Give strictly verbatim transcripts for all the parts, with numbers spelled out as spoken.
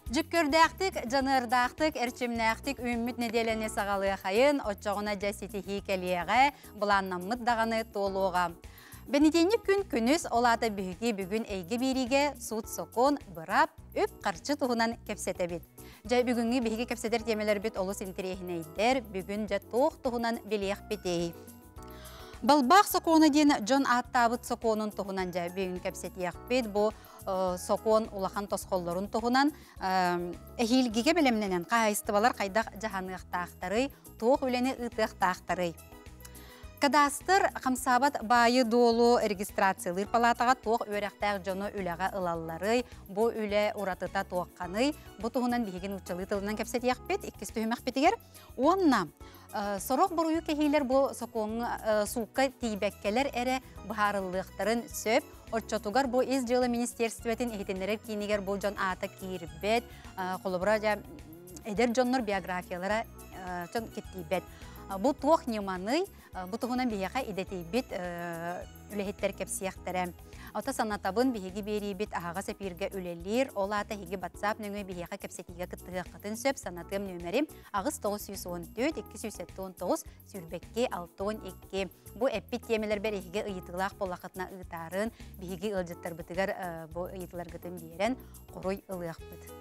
Жүккөрдәқтік, жанырдақтық, әрчімнәқтік үміт неделіне сағалығы қайын, отчоғына жәсеті хейкелеға, бұланнамыд дағаны толуға. Бенедені күн күніс олады бүгі бүгін әйгі беріге суд соқон бұрап, өп қарчы тұғынан кәпсеті бет. Жай бүгінгі бігі кәпсетер темелер бет олыс интерехіне ейдер, бүгін жа тоқ тұғынан белеяқ бетей. Балбақ соқуыны ден Джон аттабыт соқуының тұғынан жа бүгін кәпсеті яқпет, бұл соқуын улахан тосқолларын тұғынан әхилгеге білімненен қайыстыбалар қайдақ жағанықтақтары, тоқ өлені ұтықтақтары. Кадастыр қамсабат байы долу регистрациялыр палатаға тоқ өрәқтәқ жоны үләға ылаллары, бұл үлә ұратыта тоққаны, бұл тұғынан бейген ұтчылы тылынан кәпсет яқпет, иккес түйімәқ бетігер. Онна, сорок бұруы кехейлер бұл соқуың суққа тейбәккелер әрі бұхарылықтарын сөп, отчотугар бұл из жылы министерстветін ехетенлерер кейінегер бұл жон ата кейірбет, қолыбыра жа әдер жоннор биографиялары жон кеттейбет. Бұл туақ неманы, бұл тұғынан бейеға едетейбет үләхеттер кәпсияқтары. Аута санатабын бейге берейбет ағаға сәпирге үлелер, ол ата хеге батсап нөңі бейеға кәпсетіге қыттығы қытын сөп санатым нөмәрім ағыз тоғыз жүз он төрт екі жүз он тоғыз сүрбекке алты он екі. Бұл әппет темелер бәр ехеге ұйытығылақ болақытына ұйтарын, бейге ұлжыттар бұтығар бұл ұйытылар ғытын берен қорой ұлық бұд.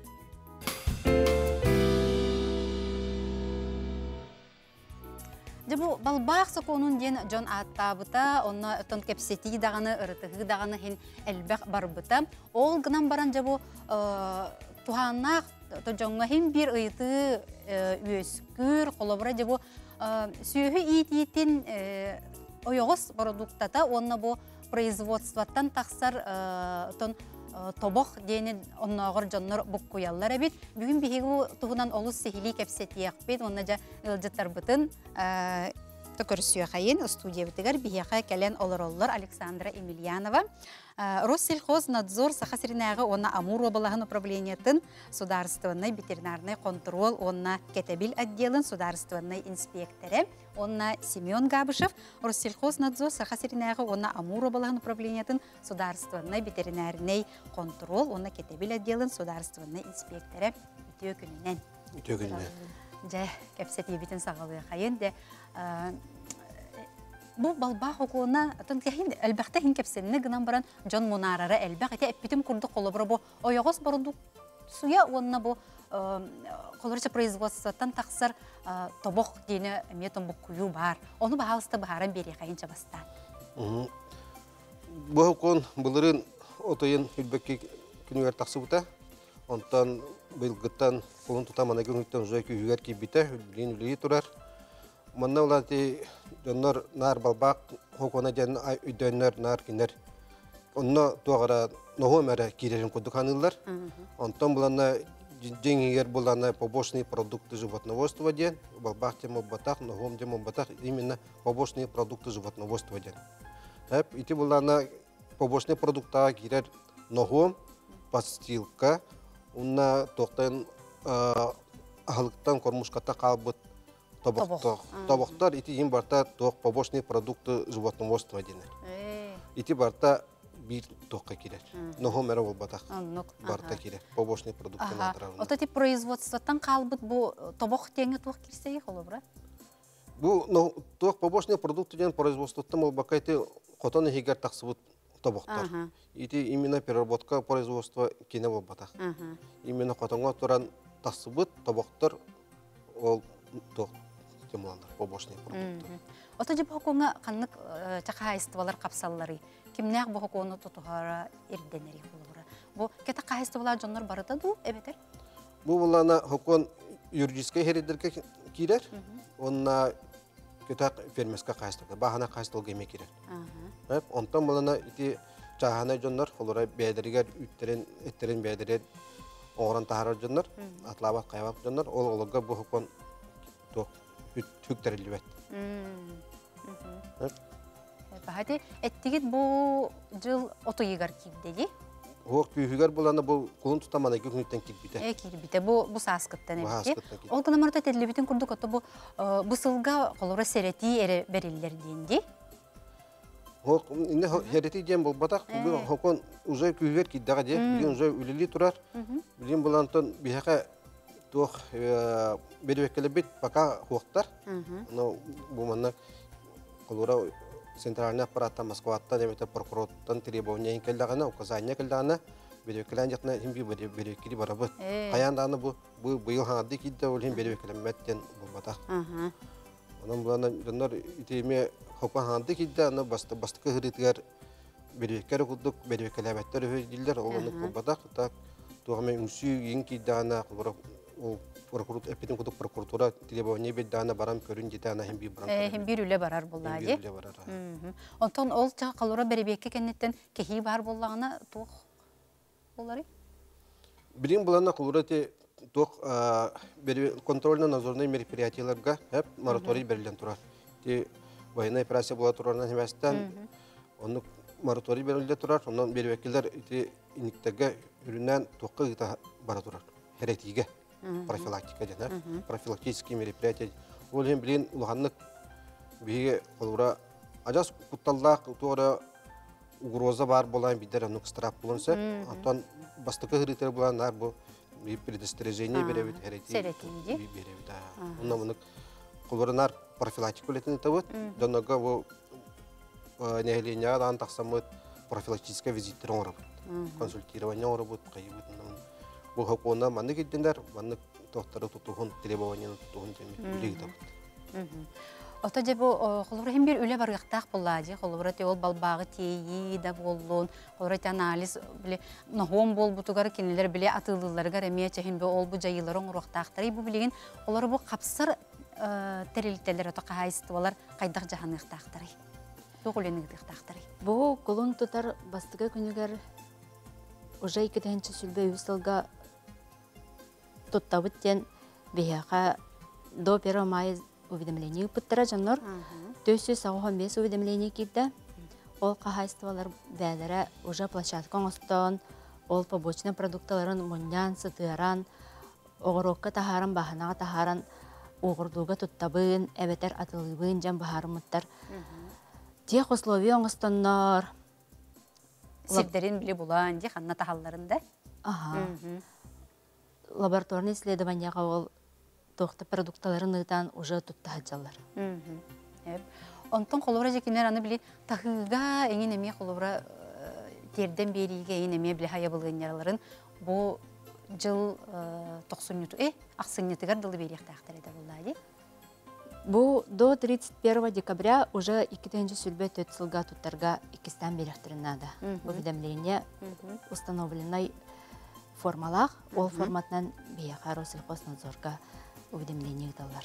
Бұл балбақ соқуының ден жон аттабыта, оны өтін кәпсеті дағаны, ұрытығы дағаны хен әлбәқ бар бұта. Ол ғынан баран жабу туғанақ, жоңға хен бір ұйты өскүр, қолыбыра жабу сүйі ет-етін ойығыз продуктата, оны бұл производстваттан тақсар тобох дейін оннағыр жоннор бұққуялар әбет. Бүгін бейгі тұғынан олыс сехили кәпсеті яқпет, онна жа ұлжыттар бұтын көрісуе қайын студия бітігер бейіға кәлен олар-олар Александра Емельянова. Россельхознадзор сақасыринағы онна Амур обалағын управлениятын сударствонный ветеринарный контрол, онна Кетебил отделын сударствонный инспекторы, онна Семен Габышев. Россельхознадзор сақасыринағы онна Амур обалағын управлениятын сударствонный ветеринарный контрол, онна Кетебил отделын сударствонный инспекторы. Үтіе күнінен. Үтіе күнінен. Жа кәпсет ебетін сағалығы қайын. Бұл балбақ оқуына әлбәқті хин кәпсеніне ғынан баран Джон Мунарары әлбәқ әте әппетім күрді қолыбыры бұл ойығыз бұрынды суя онына бұл қолырыча производствоттан тақсыр тобық дейіні метон бұл күю бар. Оны бағалысты бағарын бері қайынша баста. Бұл оқуын бұлырын отойын үлбәкке күнігер тақсы бұта. Онтан бұйылғыттан қолын тұтамана көрініктен жой күйігер кейбіті, үлгейін үлгейі тұрар. Мұнна олады жоннор нар балбақ хокона жан үйдөннөр нар кинер. Онна туагара нохом эре кирерин кодук ханылар. Онтон булана жеңигер булана побочные продукты животноводства ден, балбақ тема батак, нохом тема батак именно побочные продукты животноводства ден. Хеп ити булана побочные продукты кирер нохом, подстилка, унна тоқтан ахылыктан кормушката калбыт Тобоқтар ити ең барта тоқ побочные продукты животноводства денер. Ити барта бир тоққа келер. Нохо мәре ол батақ барта келер. Побочные продукты натырауына. Ота тип производствоттан қалбыт бұл тобоқ теңі тоқ керсеге қолы бұра? Бұл тоқ побочные продукты ден производствоттан ол бақайты қотаны хегер тақсыбыт тобоқтар. Ити именно переработка производства кене ол батақ. Именно қотанға тұран тақсыбыт тобоқтар ол тоқ темаландар, побочные продукты. Ота жеп хокуңа қанық чақа айыстывалар қапсаллары. Кімнәқ бұл хокуыны тұтуғара ерденері болуыра. Бұл кәті қайыстывалар жонлар барыда ду, әбетер? Бұл бұлана хокуын юридическай хередерге кейдер, онына көтәк фермесқа қайыстывалар, бағана қайыстывалға еме кейдер. Онтан бұлана ити чағана жонлар, олыра бәдірігер, үттерін бәдірер, оғыран тағарар жонлар, атлабат қайбат жонлар, ол олыға бұл хокуын түктәрілі бәт. Бағады, әттігіт бұл жыл отойығар кейдегі? Ол күйігер боланы бұл құлын тұтаманы көкінеттен келбейді. Е, келбейді. Бұл саскыттан әбеті. Ол ғына марта тәділі күрдік оты бұл бұсылға қолыра сәреті әрі бәрелер дейінді? Хок инне херети дем бол батак бу хокон уже күгер киддага де билин уже үлели турар. Билин булантон бияка тох бербекеле бит пока хоктар. Но бу манна колора центральный аппарат Москватта демете прокуроттан требования келдагана указания келдагана бербекелен жакна химби бербекели барабы. Каянданы бу бу быйыл ханды кидде ул хим бербекелеметтен бу батак. Онан булана жаннар итеме хокка ханды кидде аны басты басты кырытгар бербекер кудук бербекелебеттер өйдилер олону бу батак так тугаме үсү ин киддана колора прокурор эпидем кудук прокуратура требования беддана барам көрүн житана хим би барам. Э хим бир үле барар булла ди. Онтон ол ча колора бербекке кеннеттен кехи бар буллагына тух болары. Билин булана колора те тух контрольно-надзорные мероприятияларга хеп мораторий берилен турар. Те военная операция була турардан хеместен оны мораторий берилде турар. Ондан бербеккелер ити иниктеге үрүнөн тукка гыта бара турар. Херетиге профилактика жана профилактические мероприятия. Ол хем билин улганнык биге колора ажас кутталлак туора угроза бар болан бидер анук страп болонса, антон бастыкы хырытер булан нар бу предостережение беребит херети. Беребит да. Онна муну колора нар профилактика летин табыт. Донага бу нехления дан таксамыт профилактическая визиттер оңорот. Консультирование оңорот кайбыт. Бу хокона манны киддендер, манны тохтары тутугун требования тутугун деми билигдеп. Ото же бу холора хем бир үле барыктак буллади. Холора те ол балбагы тейи да боллун. Холора те анализ биле нохом бол бутугар кинелер биле атылдыларга ремия чехин бу ол бу жайыларын уруктактары бу билеген. Холора бу капсыр терилтелер ото кайыстыбалар кайдак жаһаныктактары. Тугулениктактары. Бу колун тутар бастыга күнүгөр уже икиденчи сүлбө үсөлгө туттабыттен бияка до первого мая уведомление пыттыра жаннор. Төсү сагыган бес уведомление кирде. Ол кахайствалар бәләре уже площадка остон, ол побочный продуктларын моньян сытыран, огорокка тахаран баханага тахаран огордуга туттабын, эбетер атылыбын жан бахармыттар. Тех условия оңостоннор. Сирдерин биле булан ди ханна тахалларында. Ага. Лабораторный исследованияга ол тохта продуктларын ыйтан уже туттахаджалар. Онтон колора жекинер аны биле тахыга эңин эме колора терден бериге эңин эме биле хая булганнарларын бу жыл токсоннюту э аксыннютугар дылы бериктактар эде буллады. Бу до тридцать первого декабря уже икиденчи сүлбө төт сылга туттарга икистен беректеринада. Уведомление установленной формалах, ол форматнан бияка Россельхознадзорга уведомление далар.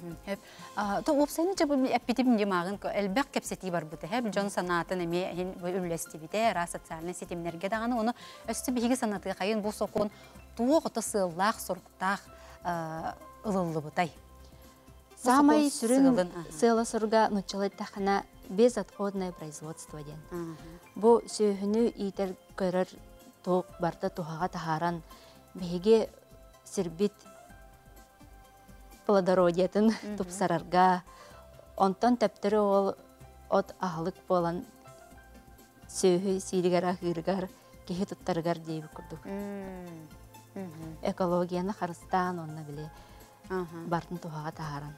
То опсайны жабы эпидем демагын элбек кепсети бар бute. Хеп Джон санатын эме хин үллестибите, ра социальный сетемнерге даганы оны өстү биги санатыга кайын бу сокон туогото сыллах сорктах ылылы бутай. Самый сүрін сыла сұрға нұтчылы тақына безотходное производство ден. Бұл сүйіні итер көрір тоқ барда туғаға тахаран бейге сірбит плодородиятын тұпсарарға, онтан тәптірі ол от ағылық болан сүйі сирігар ағырғар кехе тұттарғар дейбі күрдік. Экологияны қарыстан онына біле бартын туғаға тахаран.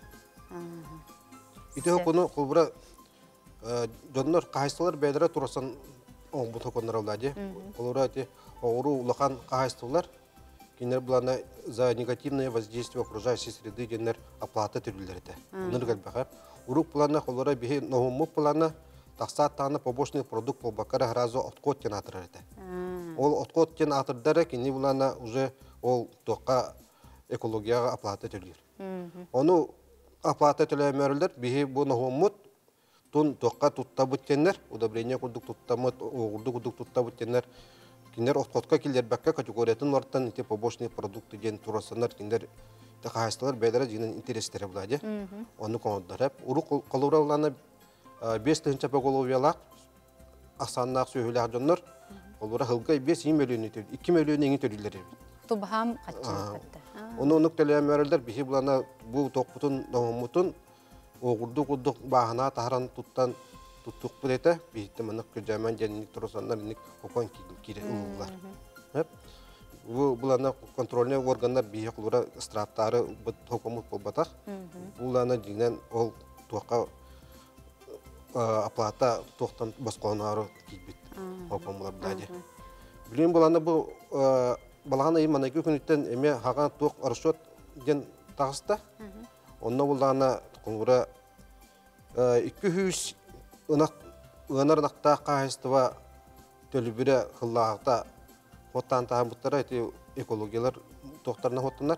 Ите хокону колбура жоннор кахайстылар бәдері турасан оңбут хокондар алдади. Колбура ите оғыру улақан кахайстылар кинер булана за негативное воздействие окружающей среды денер оплата түрілдерді. Ныр галбаға. Урук булана колбура бихи ногуму булана тақсат таны побочный продукт болбакара гразо откот тен атырырды. Ол откот тен атырдары кини булана уже ол тоққа экологияға оплата түрілдер. Оны оплата төлөмөрлөр бихи бу ногумут тун тоққа туттабыт теннер, удобрение курдук туттамыт, огурду курдук туттабыт теннер. Кинер откотка килер бакка категориятын вартан ите побочный продукты ден турасанар кинер тахайстылар бедера жинен интерестери булади. Оны коңдорап, урук колуралана бес тынча поголовиялак асаннак сөйлөк жоннор. Олора хылга бес миллион итер, эки миллион эң төрүлөр. Тубхам каччы. Оны онук төлөмөрлөр бихи булана бу токпутун ногумутун огурду курдук баахана тахаран туттан туттук бутета бийте мана көжәмән җәнник торсаннар ник окон кире уллар. Хәп. Бу буларны контрольный органнар бие кулура страптары бу токомут болбатак. Буларны дигән ол туакка оплата тоқтан басқалары кибит. Окомлар даде. Билем буларны бу баланы иманы күнүттен эме хаган тоқ аршот ген тагыста. Онна буларны кулура ике йөз ынак ынар накта кайстыва төлүбүрө кыллагта Хоттан тағын бұттары әте экологиялар тоқтарына хоттынар.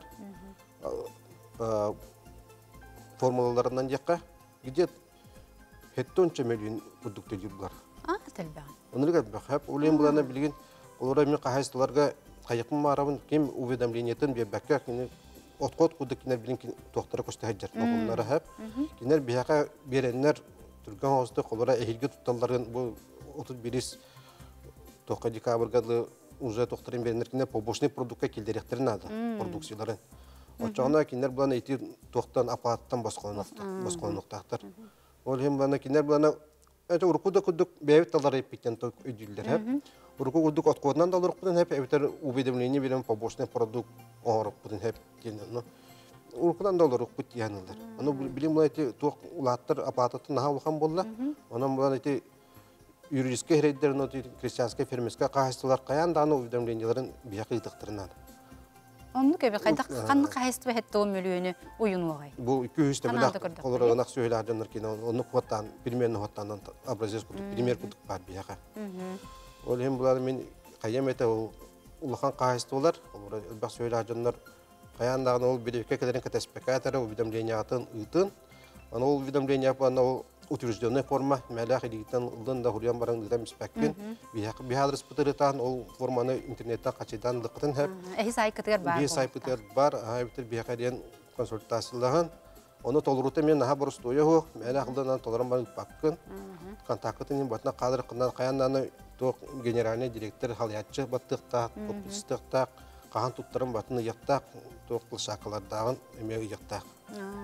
Формулаларынан жаққа гидет хеттонча миллион продукты жүрбілар. А, тәлбәғын. Онырға бәқәп, олайын бұлана білген, олара мен қағайсыларға қайықын марабын кем уведомлениетін бе бәкә кені отқот құды кенер білін тоқтары көшті әджер. Оғынлары әп. Кенер бияқа беренлер түрген ауызды қолара әйілге тұтталарын бұл отыз біріс тоққа декабргады уже тохтарин беренер кинер побочный продуктка килдеректер надо продукцияларын. Очагына кинер буланы ити тохтан апаттан басканыкта, басканыктактар. Ол хем буланы кинер буланы эте уркуда кудук бевит талар эпиттен ток өдүллер хеп. Урку кудук откоднан далар кудун хеп эвтер уведомление берен побочный продукт орып кудун хеп кинер. Уркудан далар кут янылар. Аны билим буланы эти тох улаттар апаттан наха улхан болла. Анан буланы эти юридический хереддер, но крестьянская фермерская кахистылар каян даны уведомленияларын бияқы итықтырынан. Онны көбе қайдақ қанны қайыстыбы хетті о мөліөні ойын оғай? Бұл екі жүз тәбілі қолыр ғанақ сөйлі аржанлар кейін, оны қуаттан, примерно қуаттан образец күдік, пример күдік бар бияқа. Ол ең бұлады мен қайам әті ұлыған қайысты олар, ұлбақ сөйлі аржанлар қаян дағын ол бедевке кәдерін кәтәспәкі әтәрі уведомления атын ұйтын, ол уведомления ол утвержденная форма, мәләқ елігітен ұлдың да хұриян барың ұлдан міспәккен. Бихадрыс бұтырытан, ол форманы интернеттен қачайдан лықытын әп. Әхі сай күтігер бар? Бе сай күтігер бар, әйбітір бияқа дейін консультациялаған. Оны толыруты мен наға бұрыс тойы хоқ, мәләқ ұлдан толырын барың ұтпаққын. Контактытын батына қадыр қындан қаяннаны тоқ генеральный директор халиятчы баттықтақ, топпистықтақ, қаған тұттырын батыны яқтақ, тоқ қылшақылардағын әмегі яқтақ.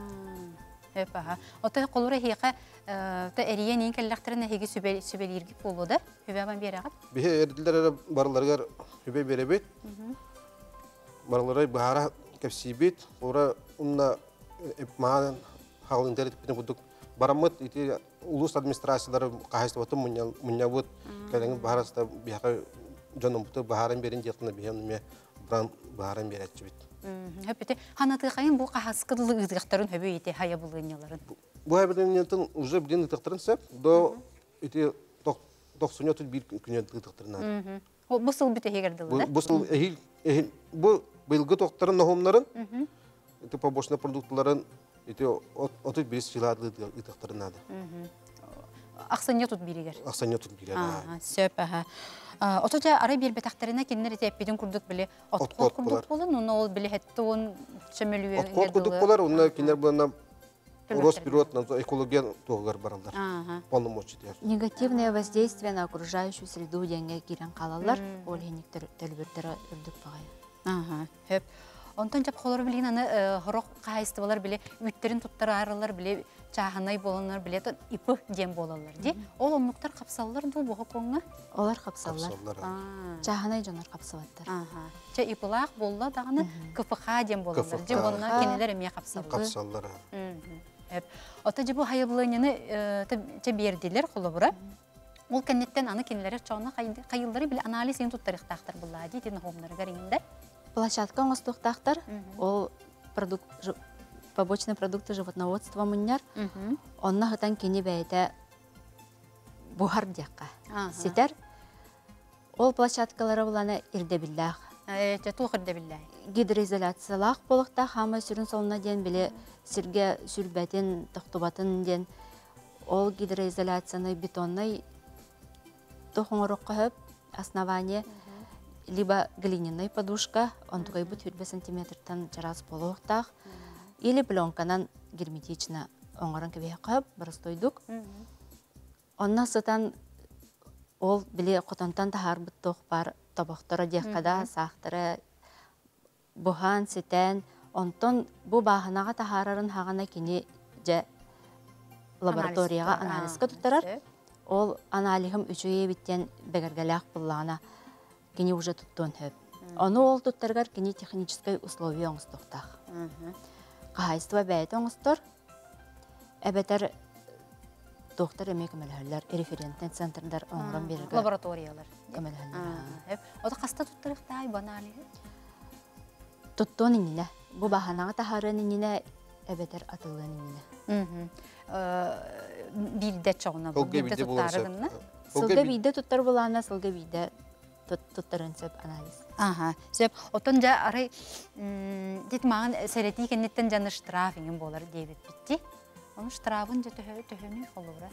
Höpä. Otta qolura hiqa ta eriyen in kellakterine higi sübel sübelirgi boluda. Höbämen beragat. Bihe erdilere barlarga höbe berebet. Barlara bahara kepsibet. Ora unna epman halın tertipine buduk baramut iti ulus administrasiyalar qahistawatı munyal munyawut kaleng baharasta biha jonum butu baharan berin jetna bihem me bran baharan beretçibit. Höpete hanatı qayın bu qahaskıdlı ıdıqtарын höbü ite haya bulğınyaların. Bu haberden уже bilin ıdıqtарын sep do iti doksan bir günü ıdıqtарынан. O bu sıl bite hegerdildi. Bu sıl ehil ehil bu bilgi doktorun nohumların iti побочный продуктларын ити otuz bir yıllardır ıdıqtарынан. Aqsanya tut birigər. Aqsanya tut birigər. Aha, söpə. Otoca ara bir betaqtarına kinlər etepidin kurduk bile. Otkot kurduk bolun, onu ol bile hette on çömelüye. Otkot kurduk bolar, onlar kinlər bulana Роспирот, экология тоғар баралар. Полномочия дер. Негативное воздействие на окружающую среду деңге кирен қалалар, ол хенектер төлбөртері үрдік бағай. Ага, хөп. Онтан жап қолары білген аны ғыроқ қайысты болар біле, үттерін тұттары арылар біле, чағынай боланар біле, ипы дем болалар. Де, ол онлықтар қапсалылар бұл бұғы қоңға? Олар қапсалылар. Чағынай жонар қапсалаттар. Ча ипылақ болла дағыны кыпыға дем болалар. Де, онына кенелер әме қапсалылар. Қапсалылар. Ота жібі хайыбылыняны берділер қолы бұра. Ол кәнеттен аны кенелері чоғына қайылдары біле анализ ең тұттарықтақтар бұла дейден ғомлары ғарыңында. Площадка оңыстықтақтар, ол побочные продукты животноводства мұннар, онна ғытан кені бәйті бұхар дияққа. Сетер, ол площадкалары бұланы ирдебілләқ. Туқ ирдебілләқ. Гидроизоляциялақ болықта қамы сүрін солына ден біле сірге сүрбәтін, тұқтыбатын ден ол гидроизоляцияны бетонный тұқыңырыққа хөп, основание либо глиняная подушка, он tukay bu тюрбе сантиметртан чарас полуқтақ, или пленканан герметично оңырын кебе қап, бірістойдық. Онна сытан ол біле қотантан тахар бұттық бар табақтары деққада, сақтыры, бұған, сетен, онтон бұл бағынаға тахарарын хағана кені же лабораторияға анализға тұттарар. Ол аналихым үчөйе биттен бегергелях буллана кини уже туттон хөп. Оны ол туттаргар кини технической условия оңстуктах. Кахайства бәйт оңстор. Әбетер доктор эмек мәлһәлләр, референттен центрдар оңран биргә. Лабораториялар. Мәлһәлләр. Ота каста туттырыктай банали. Туттон инне. Бу баханага тахарын инне әбетер атылган инне. Билде чоғына бұл, билде туттарығынна? Сылга биде туттар булана, сылга биде туттарын сөп анализ. Аха, сөп, отон жа арай, дет маған сәреті кеннеттен жаны штраф еңін болар дейбет бітті. Оның штрафын жа төхөмей қолуыра.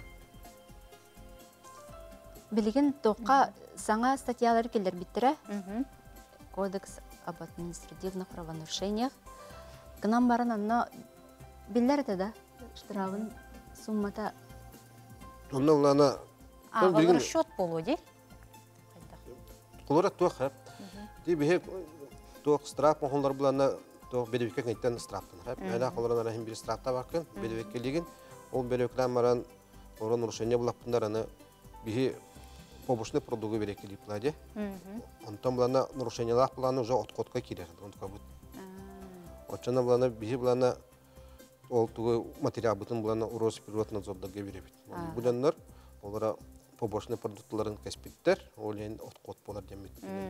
Білген тоққа саңа статьялар келер біттірі. Кодекс об административных правонарушениях. К нам барын анна биллер да штрафын суммата. Онна улана Ағылыр шот болу дей? Қолыра туақ әп. Дей бейе туақ страп мұхылар бұлана туақ бедевекке кәйттен страптын әп. Әлі қолыран арахын бір страпта бақын, бедевекке леген. Ол бедевектен маран орын ұрышыне бұлақпындар аны бейе побушны продугы береке липладе. Онтан бұлана нарушениялақ бұланы уже от-котқа керер. Отчана бұлана бейе бұлана ол туғы материал бұтын бұлана урос природнадзордарға беребет. Бұланлар олара побочный продуктларын кәспеттер, ол ең от-кот болар демет.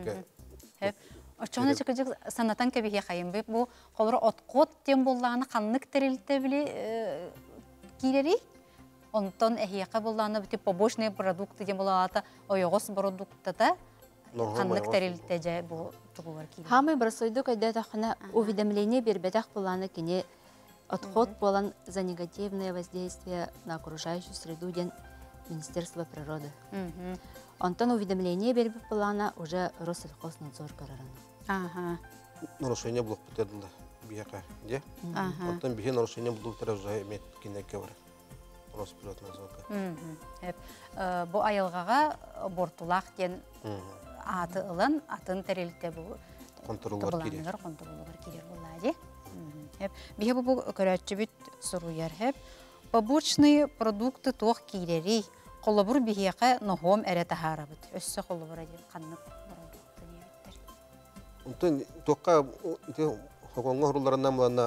Очоны чекежек санатан кәбеге қайын беп, бұл қолыры от-кот дем боллағаны қанлық тәрелітті біле кейлері? Онтон әхияқа боллағаны біте побочный продукты дем болағаты ойығыз продукты да қанлық тәрелітті жай бұл тұғылар кейлері. Хамы бір сойды көйді тақына уведомление бербедақ болағаны кене отход болан за негативное воздействие на окружающую среду ден Министерство природы. Онтон уведомление бербіп болана уже Россельхознадзор карараны. Нарушение блок бітеділді бияқа, де? Онтон бие нарушение блоктары уже емет кенеке бар. Россельхознадзорға. Бұл айылғаға бортулақ ден аты ылын, атын тәрелікте бұл контроллар керер. Контроллар керер болады. Бие бұл көрәтші бүт сұруяр хеп. Побочные продукты тоқ кейлері, қолыбыр бігеқі нұғым әрі тахарабыд. Өссі қолыбыр әдеп қаннық продукты дейбеттер. Онтын тоққа қоңға ұрыларынан мұлана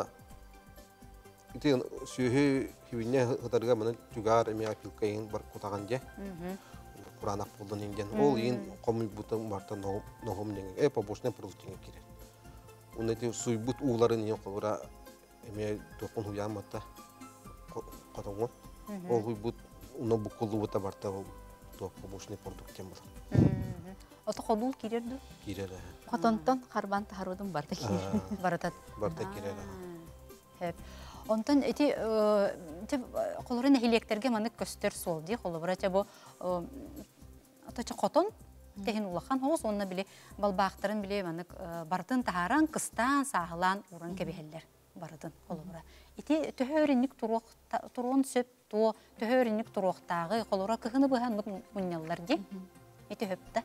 сүйі хивіне ғыдарға мұны жүгар әме апилкайын бар құтаған де. Құранақ болдың енген. Ол ең қомыл бұтын барта нұғым деген. Әй побочные продуктыға керер. Оны сұйбұт уыларын ең қолыра әме тоқын хуяматта. Қатыңғы. Ол бұд, оны бұқылы бұта барта ол побочный продукттен болар. Оты қодул керерді? Керер. Қатонтон қарбан тахарудың барта керер. Баратат? Барта керер. Онтан әте қолырын әхилектерге маны көстер сол дей. Қолы бұра бұл қотон тәхін улақан хоғыз, онына біле балбақтарын біле бартын тахаран, қыстан, сағылан, ұрын кәбехелер. Барыдын қолыра. Ити төхөрінік тұруын сөп тұу, төхөрінік тұруқтағы қолыра кығыны бұған мұнялар де. Ити хөпті.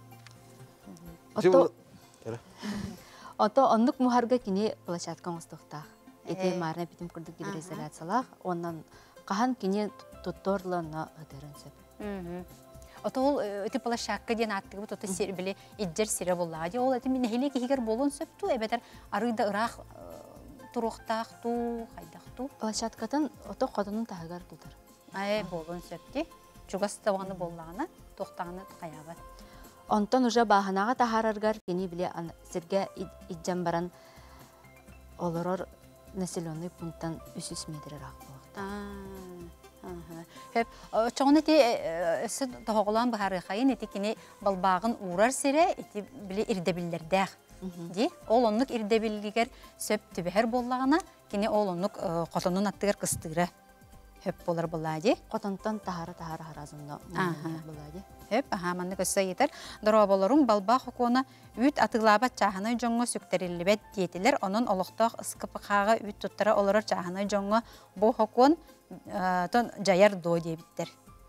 Ото оннық мұхарға кіне площадка оңыстықтақ. Ити марына бітім күрдік дебір изоляциялақ. Оннан қахан кіне тұтторлыны ұдырын сөп. Ото ол өте площадка ден аттығы бұт, оты біле иджер сире болады. Ол әті мен әхеле кегер болуын сөп тұу, әбәдер арыйда ұрақ туруқтақту, қайдақту. Площадкатын ото қодының тағығар тұтыр. Ай, болуын сөпті. Чуғастауаны болағына, тоқтағаны қаябат. Онтон уже бағанаға тахараргар кені біле сірге иджан баран олырор населенный пункттан үс жүз метр рақ болақты. Чоғын әте өсі тоғылан бұхары қайын, әте кені балбағын урар сире, әте біле ирдебілдердәқ. Ол онлық ирдебілгер сөп түбәр болағына, кені ол онлық қотонын аттығар қыстығыры хөп болар болады. Қотонтан тахары-тахары харазында болады. Хөп, аманны көсі етер. Дұра боларың балбақ оқуына үт атылабат чағыны жоңғы сүктерілібет дейетілер. Оның олықтақ ұскыпықаға үт тұттыра оларыр чағыны жоңғы бұл оқуын жайар до дейбіттер.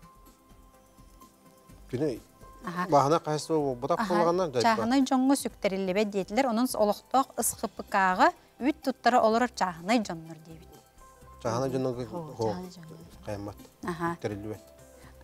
Күні бағына қайсы бұтақ болғаннан жайып ба? Чағыны жоңғы сүктерілібет дейетілер. Оның олықтақ ұскыпықаға үт тұттыра оларыр чағыны жоңғыр дейбіттер. Чағыны жоңғы қаймат, сүктерілібет.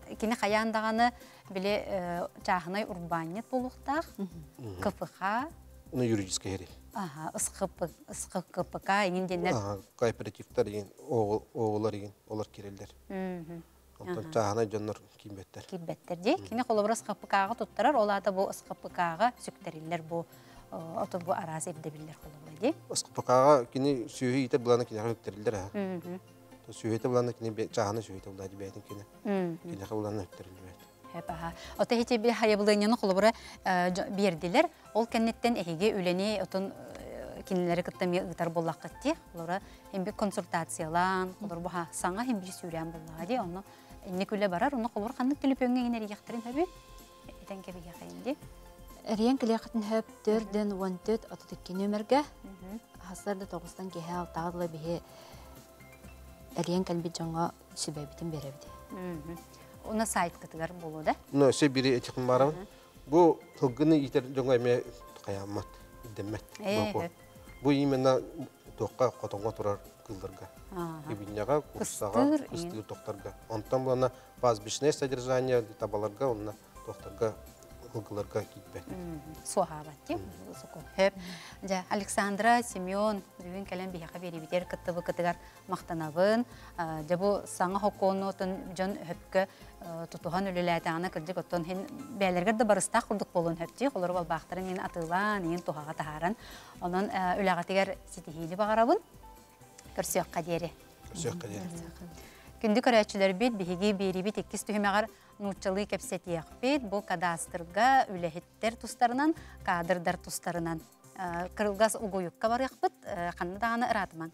кини хаяндағаны біле чағынай урбанет болуқтақ, КПХ. Ну, юридическая хери. Ага, ысқы КПК, еңін денлер. Ага, кооперативтар еген, оғылар еген, олар керелдер. Онтан чағынай жонлар кимбеттер. Кимбеттер де, кини қолыбыр ысқы КПК-ға тұттырар, олады бұл ысқы КПК-ға сүктерілер бұл, отыр бұл араз ебдебілер қолыбыр де. Ысқы КПК-ға кини сүйі етер бұланы кини өктерілдер. Сүйі етер бұланы кини чағыны сүйі етер бұлады бәйдің кини. Кини бұланы өктерілер. Ота хете бир хаябылыгынан холобура бердилер. Ол кеннеттен эһиге үлени отон кинилери кыттами ытар боллаккатти. Олора эмби консультациялан, олор баха саңа hem bir сүрән буллагы. Оны инне күле барар, оны холобур ханнык телефонга генери яктырын хаби. Этен кебеге хайынди. Эриен килехтен хеп төрдөн он төрт ототыкки нөмерге. Хасарда тогуздан кеһе алтаглы бихе эриен калби жаңа сүбәбитин беребди. Ona сайт кытыгар болу да? Ну, се бири этикин барам. Бу хыгыны итер жоңа эме каямат, демет. Бу именно тоққа котонго турар кылдырга. Ибинняга, курсага, кыстыгы тоқтарга. Онтан булана базбишне содержание табаларга, онна тоқтарга, кылгыларга китпет. Суахабатти. Хеп. Ja, Александра, Семен, бүгін кәлем бияқа беребетер кыттыбы кытыгар мақтанабын. Жабу саңа хоконотын жон хөпкі тұтуған өліләтіғана кірдік оттон хен бәлергерді барыстақ құрдық болуын хөпті. Қолыр бол бақтарын мен атылан, ең тұғаға тағаран. Онын өліғатығар сетихейлі бағарабын. Көрсек қадері. Көрсек қадері. Күнді көрәтшілер бет бейге беребет еккіз түхімеғар нұтчылы кәпсеті яқпет. Бұл кадастырға үләхеттер тұстарынан, кадырдар тұстарынан. Кырылгас угуюкка бар яқпыт, қанны дағаны ыратыман.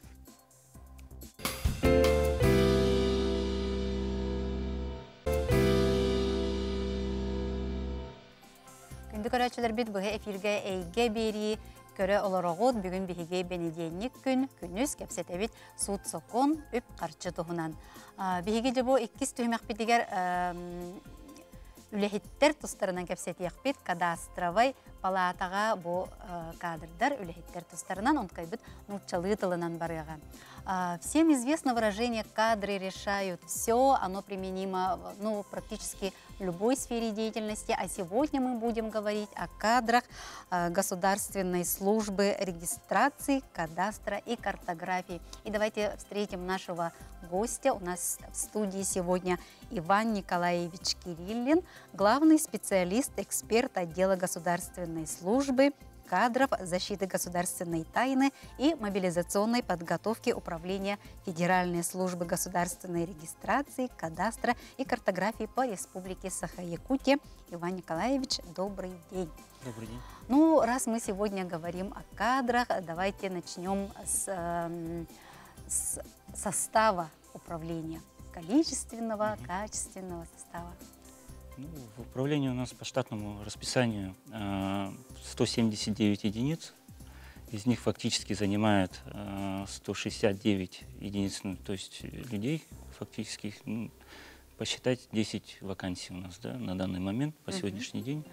Күнді көрәтшілер бет бұғы эфирге әйге бері көрі оларағуд бүгін бігіге бенеденник күн, күніз кәпсеті бет суд соқон үп қарчы тұғынан. Бігіге де бұл еккіз түймәқ бетігер үләхеттер тұстарынан кәпсеті яқпет, кадастровай палатаға бұл кадрдар үләхеттер тұстарынан, он кайбыт нұтчалы тылынан барыға. Всем известно выражение «кадры решают все», оно применимо ну, практически в любой сфере деятельности. А сегодня мы будем говорить о кадрах государственной службы регистрации, кадастра и картографии. И давайте встретим нашего гостя. У нас в студии сегодня Иван Николаевич Кириллин, главный специалист, эксперт отдела государственной службы, кадров, защиты государственной тайны и мобилизационной подготовки Управления Федеральной службы государственной регистрации, кадастра и картографии по Республике Саха-Якутия. Иван Николаевич, добрый день. Добрый день. Ну, раз мы сегодня говорим о кадрах, давайте начнем с, э, с состава управления. Количественного, mm-hmm. качественного состава. Ну, в управлении у нас по штатному расписанию сто семьдесят девять единиц. Из них фактически занимает сто шестьдесят девять единиц, ну, то есть людей фактически, ну, посчитать десять вакансий у нас, да, на данный момент, по сегодняшний день.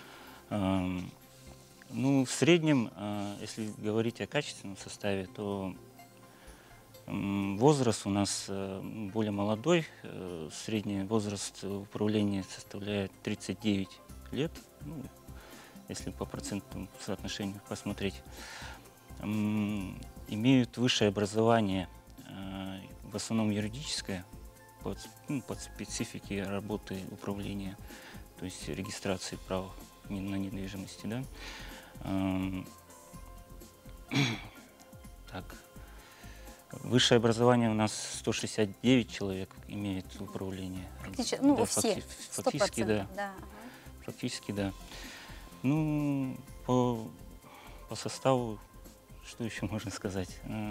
Ну, в среднем, если говорить о качественном составе, то возраст у нас более молодой, средний возраст управления составляет тридцать девять лет, ну, если по процентному соотношению посмотреть. Имеют высшее образование, в основном юридическое, под, ну, под специфики работы управления, то есть регистрации прав на недвижимости. Да? Так. Высшее образование у нас сто шестьдесят девять человек имеет управление. Фактически, ну, да, все, фактически, да. да. Фактически, да. Ну, по, по составу, что еще можно сказать?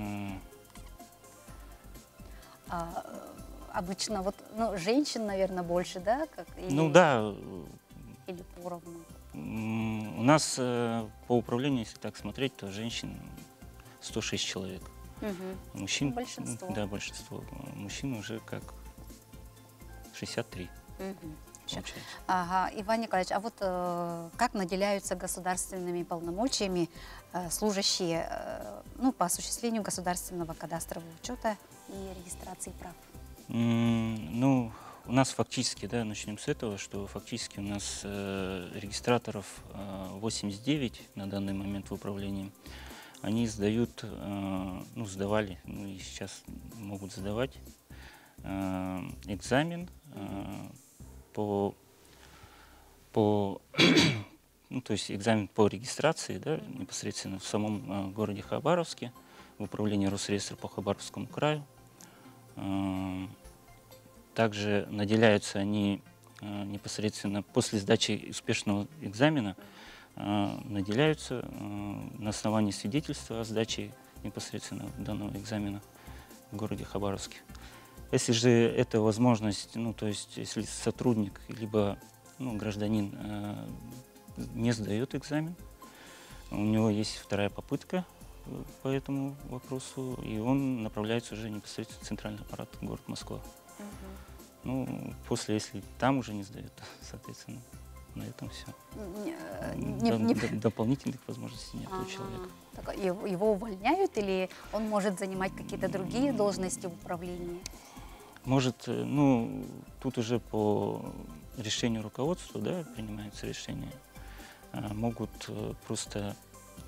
А, обычно вот, ну, женщин, наверное, больше, да? Как, или, ну, да. Или поровну? У нас по управлению, если так смотреть, то женщин сто шесть человек. Угу. Мужчин, большинство. Да, большинство. Мужчин уже как шестьдесят три. Угу. Ага, Иван Николаевич, а вот э, как наделяются государственными полномочиями э, служащие э, ну, по осуществлению государственного кадастрового учета и регистрации прав? Mm, ну, у нас фактически, да, начнем с этого, что фактически у нас э, регистраторов э, восемьдесят девять на данный момент в управлении. Они сдают, э, ну, сдавали, ну и сейчас могут сдавать э, экзамен э, по, по ну, то есть экзамен по регистрации, да, непосредственно в самом э, городе Хабаровске, в управлении Росреестра по Хабаровскому краю. Э, также наделяются они э, непосредственно после сдачи успешного экзамена, э, наделяются э, на основании свидетельства о сдаче непосредственно данного экзамена в городе Хабаровске. Если же это возможность, ну, то есть если сотрудник либо, ну, гражданин э, не сдает экзамен, у него есть вторая попытка по этому вопросу, и он направляется уже непосредственно в центральный аппарат, город Москва. Угу. Ну, после, если там уже не сдает, соответственно, на этом все. Не, До, не... Дополнительных возможностей нет ага. у человека. Так, его, его увольняют или он может занимать какие-то другие должности в управлении? Может, ну, тут уже по решению руководства, да, принимается решение. Могут просто,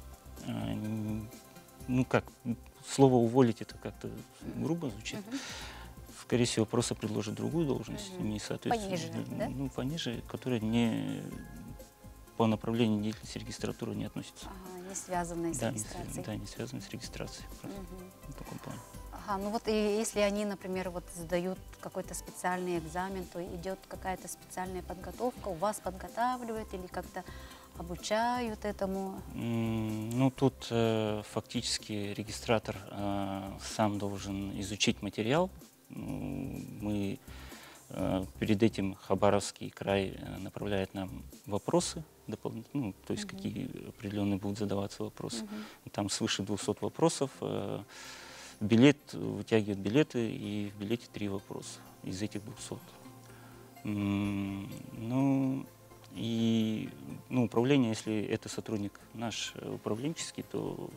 ну как, слово уволить это как-то грубо звучит. Uh-huh. Скорее всего, просто предложат другую должность, uh-huh. не соответственно, пониже, да? Ну, пониже, которая не по направлению деятельности регистратуры не относится. Ага, не связанная с да, регистрацией. Не, да, не связанная с регистрацией. Просто uh-huh. в таком плане. Ага, ну вот и если они, например, вот сдают какой-то специальный экзамен, то идет какая-то специальная подготовка, у вас подготавливают или как-то обучают этому? Mm, ну, тут э, фактически регистратор э, сам должен изучить материал. Мы э, перед этим Хабаровский край э, направляет нам вопросы дополнительные, ну, то есть uh-huh. какие определенные будут задаваться вопросы. Uh-huh. Там свыше двухсот вопросов. Э, билет, вытягивают билеты, и в билете три вопроса из этих двухсот. Mm, ну, и ну, управление, если это сотрудник наш управленческий, то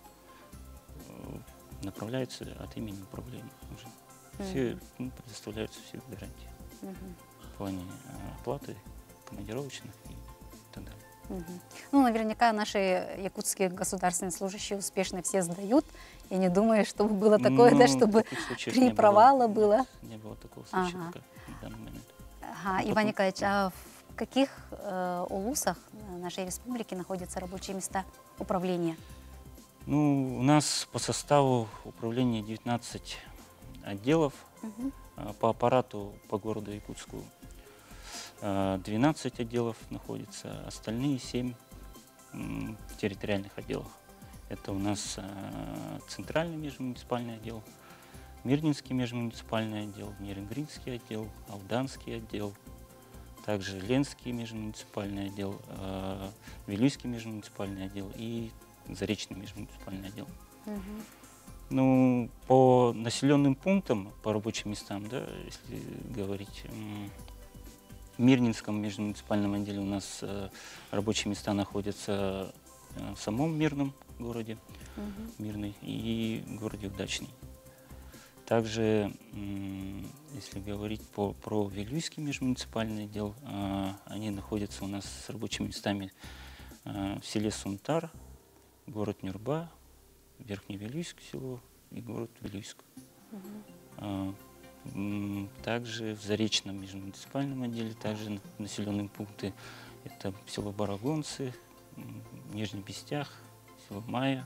направляется от имени управления уже. Mm-hmm. Все, ну, предоставляются все гарантии mm-hmm. в плане оплаты командировочных и так далее. Mm-hmm. Ну, наверняка наши якутские государственные служащие успешно все сдают. Я не думаю, чтобы было такое, ну, да, чтобы три провала было. Не было такого случая ага. в данный момент. Ага. Иван потом... Николаевич, а в каких э, улусах нашей республики находятся рабочие места управления? Ну, у нас по составу управления девятнадцать отделов, угу. по аппарату по городу Якутску двенадцать отделов находится, остальные семь в территориальных отделах. Это у нас центральный межмуниципальный отдел, Мирнинский межмуниципальный отдел, Нерюнгринский отдел, Алданский отдел, также Ленский межмуниципальный отдел, Вилюйский межмуниципальный отдел и Заречный межмуниципальный отдел. Угу. Ну, по населенным пунктам, по рабочим местам, да, если говорить, в Мирнинском межмуниципальном отделе у нас э, рабочие места находятся э, в самом Мирном городе, uh-huh. Мирный, и городе Удачный. Также, э, если говорить по, про Вилюйский межмуниципальный отдел, э, они находятся у нас с рабочими местами э, в селе Сунтар, город Нюрба, Верхневилюйск село и город Вилюйск. Uh-huh. Также в Заречном межмуниципальном отделе, также населенные пункты, это село Барагонцы, Нижний Бестях, село Майя,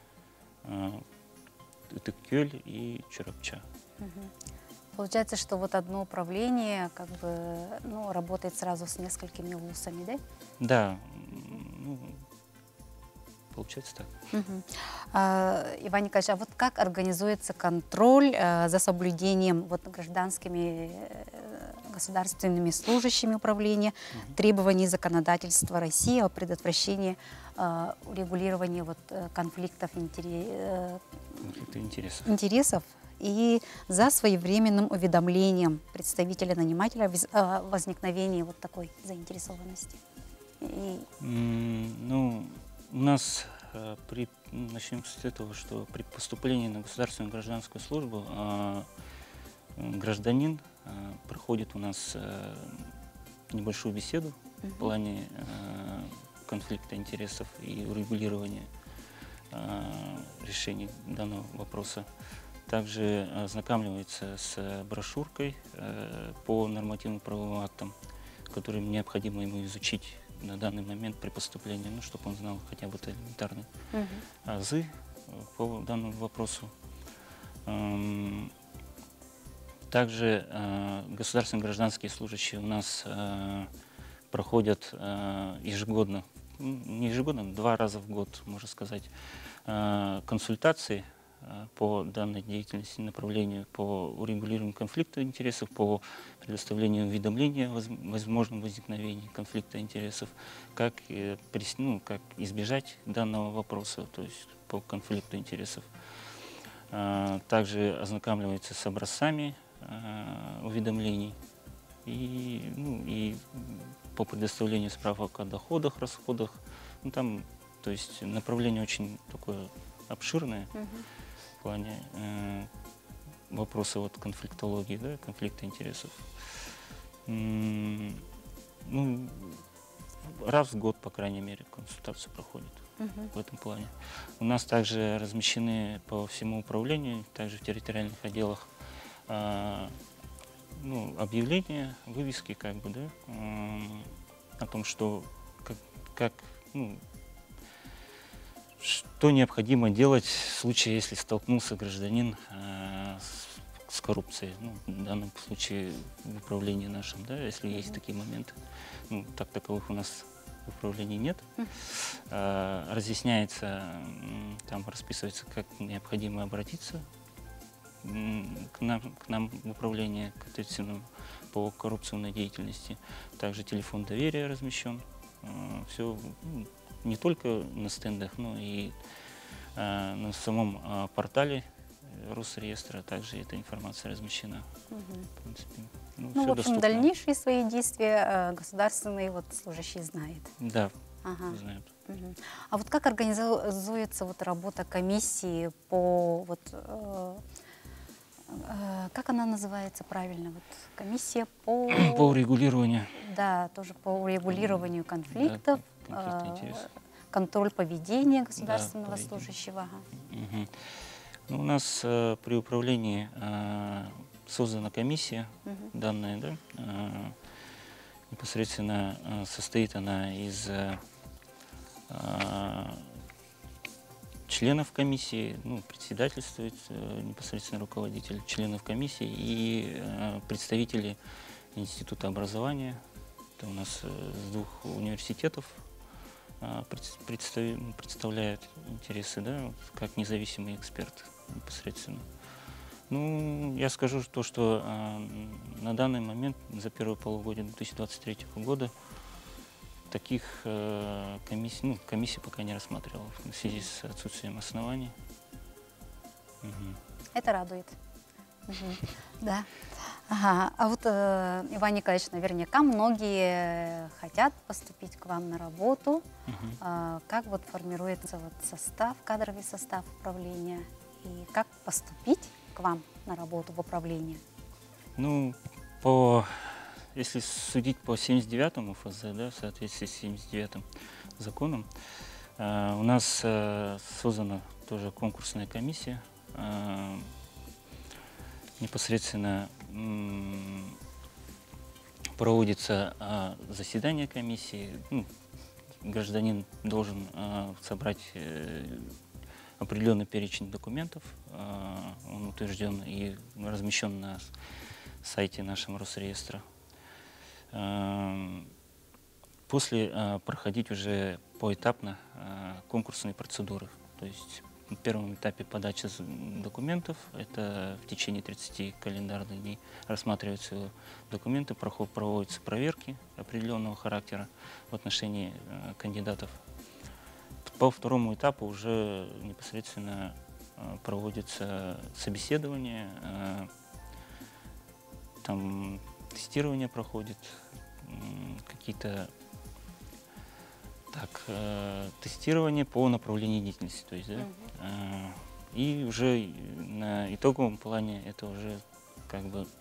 это Кёль и Чурапча. Угу. Получается, что вот одно управление как бы, ну, работает сразу с несколькими улусами, да? Да, ну, получается так. Угу. А, Иван Николаевич, а вот как организуется контроль а, за соблюдением вот, гражданскими э, государственными служащими управления угу. требований законодательства России о предотвращении э, урегулировании вот, конфликтов, интерес, э, интересов. интересов и за своевременным уведомлением представителя нанимателя о возникновении вот такой заинтересованности? И... Mm, ну, у нас э, при, начнем с этого, что при поступлении на государственную гражданскую службу э, гражданин э, проходит у нас э, небольшую беседу в плане э, конфликта интересов и урегулирования э, решения данного вопроса. Также ознакомливается с брошюркой э, по нормативно-правовым актам, которые необходимо ему изучить на данный момент при поступлении, ну, чтобы он знал хотя бы элементарные uh-huh. азы по данному вопросу. Эм, также э, государственные гражданские служащие у нас э, проходят э, ежегодно, не ежегодно, два раза в год, можно сказать, э, консультации по данной деятельности, направлению по урегулированию конфликта интересов, по предоставлению уведомления о возможном возникновении конфликта интересов, как, ну, как избежать данного вопроса, то есть по конфликту интересов. Также ознакомливается с образцами уведомлений и, ну, и по предоставлению справок о доходах, расходах. Ну, там, то есть направление очень такое обширное. Uh-huh. В плане э, вопроса вот конфликтологии, да, конфликта интересов. М-м, ну, раз в год, по крайней мере, консультация проходит uh-huh. в этом плане. У нас также размещены по всему управлению, также в территориальных отделах, э, ну, объявления, вывески, как бы, да, э, о том, что как, как ну, что необходимо делать в случае, если столкнулся гражданин э, с, с коррупцией, ну, в данном случае в управлении нашем, да, если mm-hmm. есть такие моменты. Ну, так таковых у нас в управлении нет. Mm-hmm. э, разъясняется, там расписывается, как необходимо обратиться к нам, к нам в управление, к ответственному по коррупционной деятельности. Также телефон доверия размещен. Э, все, ну, не только на стендах, но и э, на самом э, портале Росреестра также эта информация размещена. Угу. В принципе, ну, ну, в общем, доступно. Дальнейшие свои действия э, государственный вот, служащий знает. Да, ага. знают. Угу. А вот как организуется вот работа комиссии по вот э, э, как она называется правильно? Вот комиссия по по урегулированию. Да, тоже по урегулированию конфликтов. Да. Контроль поведения государственного да, служащего. Угу. Ну, у нас э, при управлении э, создана комиссия, угу. данная, да, э, непосредственно э, состоит она из э, членов комиссии, ну, председательствует э, непосредственно руководитель членов комиссии и э, представители Института образования. Это у нас э, с двух университетов представляют интересы, да, как независимый эксперт непосредственно. Ну, я скажу то, что э, на данный момент, за первое полугодие две тысячи двадцать третьего года, таких э, комиссий, ну, комиссия пока не рассматривала в связи с отсутствием оснований. Угу. Это радует. Угу. Да. Ага. А вот, э, Иван Николаевич, наверняка многие хотят поступить к вам на работу. Uh-huh. а, как вот формируется вот состав, кадровый состав управления? И как поступить к вам на работу в управление? Ну, по, если судить по семьдесят девятому эф зэ, да, в соответствии с семьдесят девятым законом, э, у нас э, создана тоже конкурсная комиссия. Э, непосредственно проводится а, заседание комиссии. Ну, гражданин должен а, собрать а, определенный перечень документов. А, он утвержден и размещен на сайте нашего Росреестра. А, после а, проходить уже поэтапно а, конкурсные процедуры. То есть на первом этапе подачи документов, это в течение тридцати календарных дней рассматриваются документы, проводятся проверки определенного характера в отношении э, кандидатов. По второму этапу уже непосредственно э, проводится собеседование, э, там тестирование проходит, э, какие-то Так, э, тестирование по направлению деятельности, то есть, да, uh-huh. э, и уже на итоговом плане это уже как бы